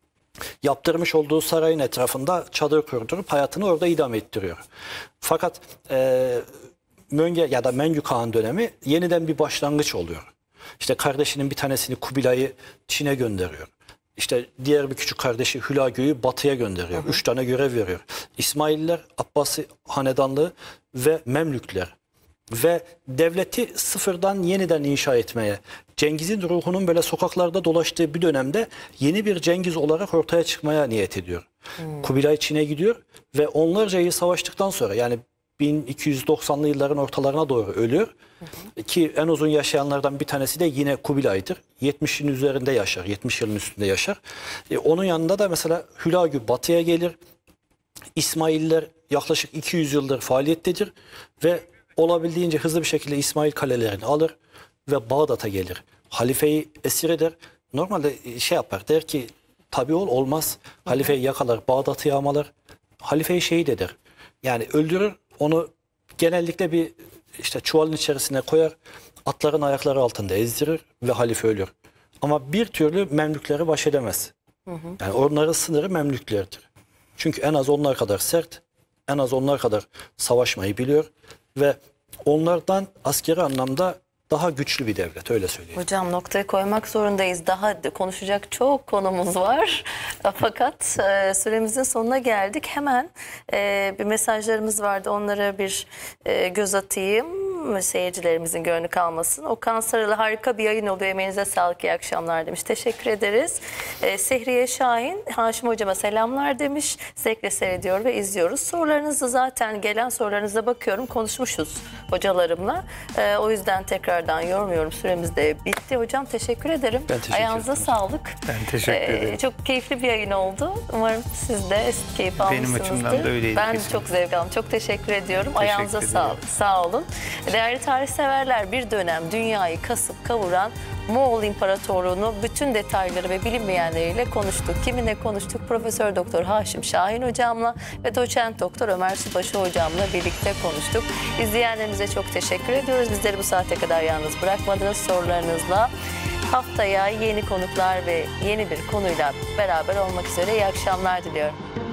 Yaptırmış olduğu sarayın etrafında çadır kurdurup hayatını orada idame ettiriyor. Fakat e, Mönge ya da Mengü Kağan dönemi yeniden bir başlangıç oluyor. İşte kardeşinin bir tanesini, Kubilay'ı Çin'e gönderiyor. İşte diğer bir küçük kardeşi Hülagü'yü batıya gönderiyor. Üç tane görev veriyor. İsmaililer, Abbasi hanedanlığı ve Memlükler. Ve devleti sıfırdan yeniden inşa etmeye, Cengiz'in ruhunun böyle sokaklarda dolaştığı bir dönemde yeni bir Cengiz olarak ortaya çıkmaya niyet ediyor. Hmm. Kubilay Çin'e gidiyor ve onlarca yıl savaştıktan sonra, yani bin iki yüz doksanlı yılların ortalarına doğru ölüyor. Hı hı. Ki en uzun yaşayanlardan bir tanesi de yine Kubilay'dır. yetmişin üzerinde yaşar, yetmiş yılın üstünde yaşar. E, onun yanında da mesela Hülagü batıya gelir. İsmaililer yaklaşık iki yüz yıldır faaliyettedir ve olabildiğince hızlı bir şekilde İsmail kalelerini alır ve Bağdat'a gelir. Halifeyi esir eder. Normalde şey yapar, der ki tabi ol olmaz. Halifeyi yakalar, Bağdat'ı yağmalar. Halifeyi şehit eder. Yani öldürür, onu genellikle bir işte çuvalın içerisine koyar, atların ayakları altında ezdirir ve halife ölür. Ama bir türlü Memlükleri baş edemez. Hı hı. Yani onların sınırı Memlüklerdir. Çünkü en az onlar kadar sert, en az onlar kadar savaşmayı biliyor ve onlardan askeri anlamda daha güçlü bir devlet, öyle söyleyeyim. Hocam noktaya koymak zorundayız. Daha konuşacak çok konumuz var. Fakat e, süremizin sonuna geldik. Hemen e, bir mesajlarımız vardı. Onlara bir e, göz atayım. Seyircilerimizin gönlü kalmasın. Okan Sarılı harika bir yayın oluyor. Emeğinize sağlık, iyi akşamlar demiş. Teşekkür ederiz. E, Sehriye Şahin, Haşim Hocama selamlar demiş. Zevkle seyrediyor ve izliyoruz. Sorularınızı zaten gelen sorularınıza bakıyorum. Konuşmuşuz hocalarımla. E, o yüzden tekrardan yormuyorum. Süremiz de bitti. Hocam teşekkür ederim. Ben teşekkür Ayağınıza ederim. sağlık. Ben teşekkür ederim. E, çok keyifli bir yayın oldu. Umarım siz de keyif almışsınızdır. Benim açımdan da öyleydi. Ben kesinlikle. çok zevk aldım. Çok teşekkür ediyorum. Teşekkür Ayağınıza ederim. sağlık. Sağ olun. Değerli tarihseverler, bir dönem dünyayı kasıp kavuran Moğol İmparatorluğu'nu bütün detayları ve bilinmeyenleriyle konuştuk. Kiminle konuştuk? Profesör Doktor Haşim Şahin hocamla ve Doçent Doktor Ömer Subaşı hocamla birlikte konuştuk. İzleyenlerimize çok teşekkür ediyoruz. Bizleri bu saate kadar yalnız bırakmadınız sorularınızla. Haftaya yeni konuklar ve yeni bir konuyla beraber olmak üzere iyi akşamlar diliyorum.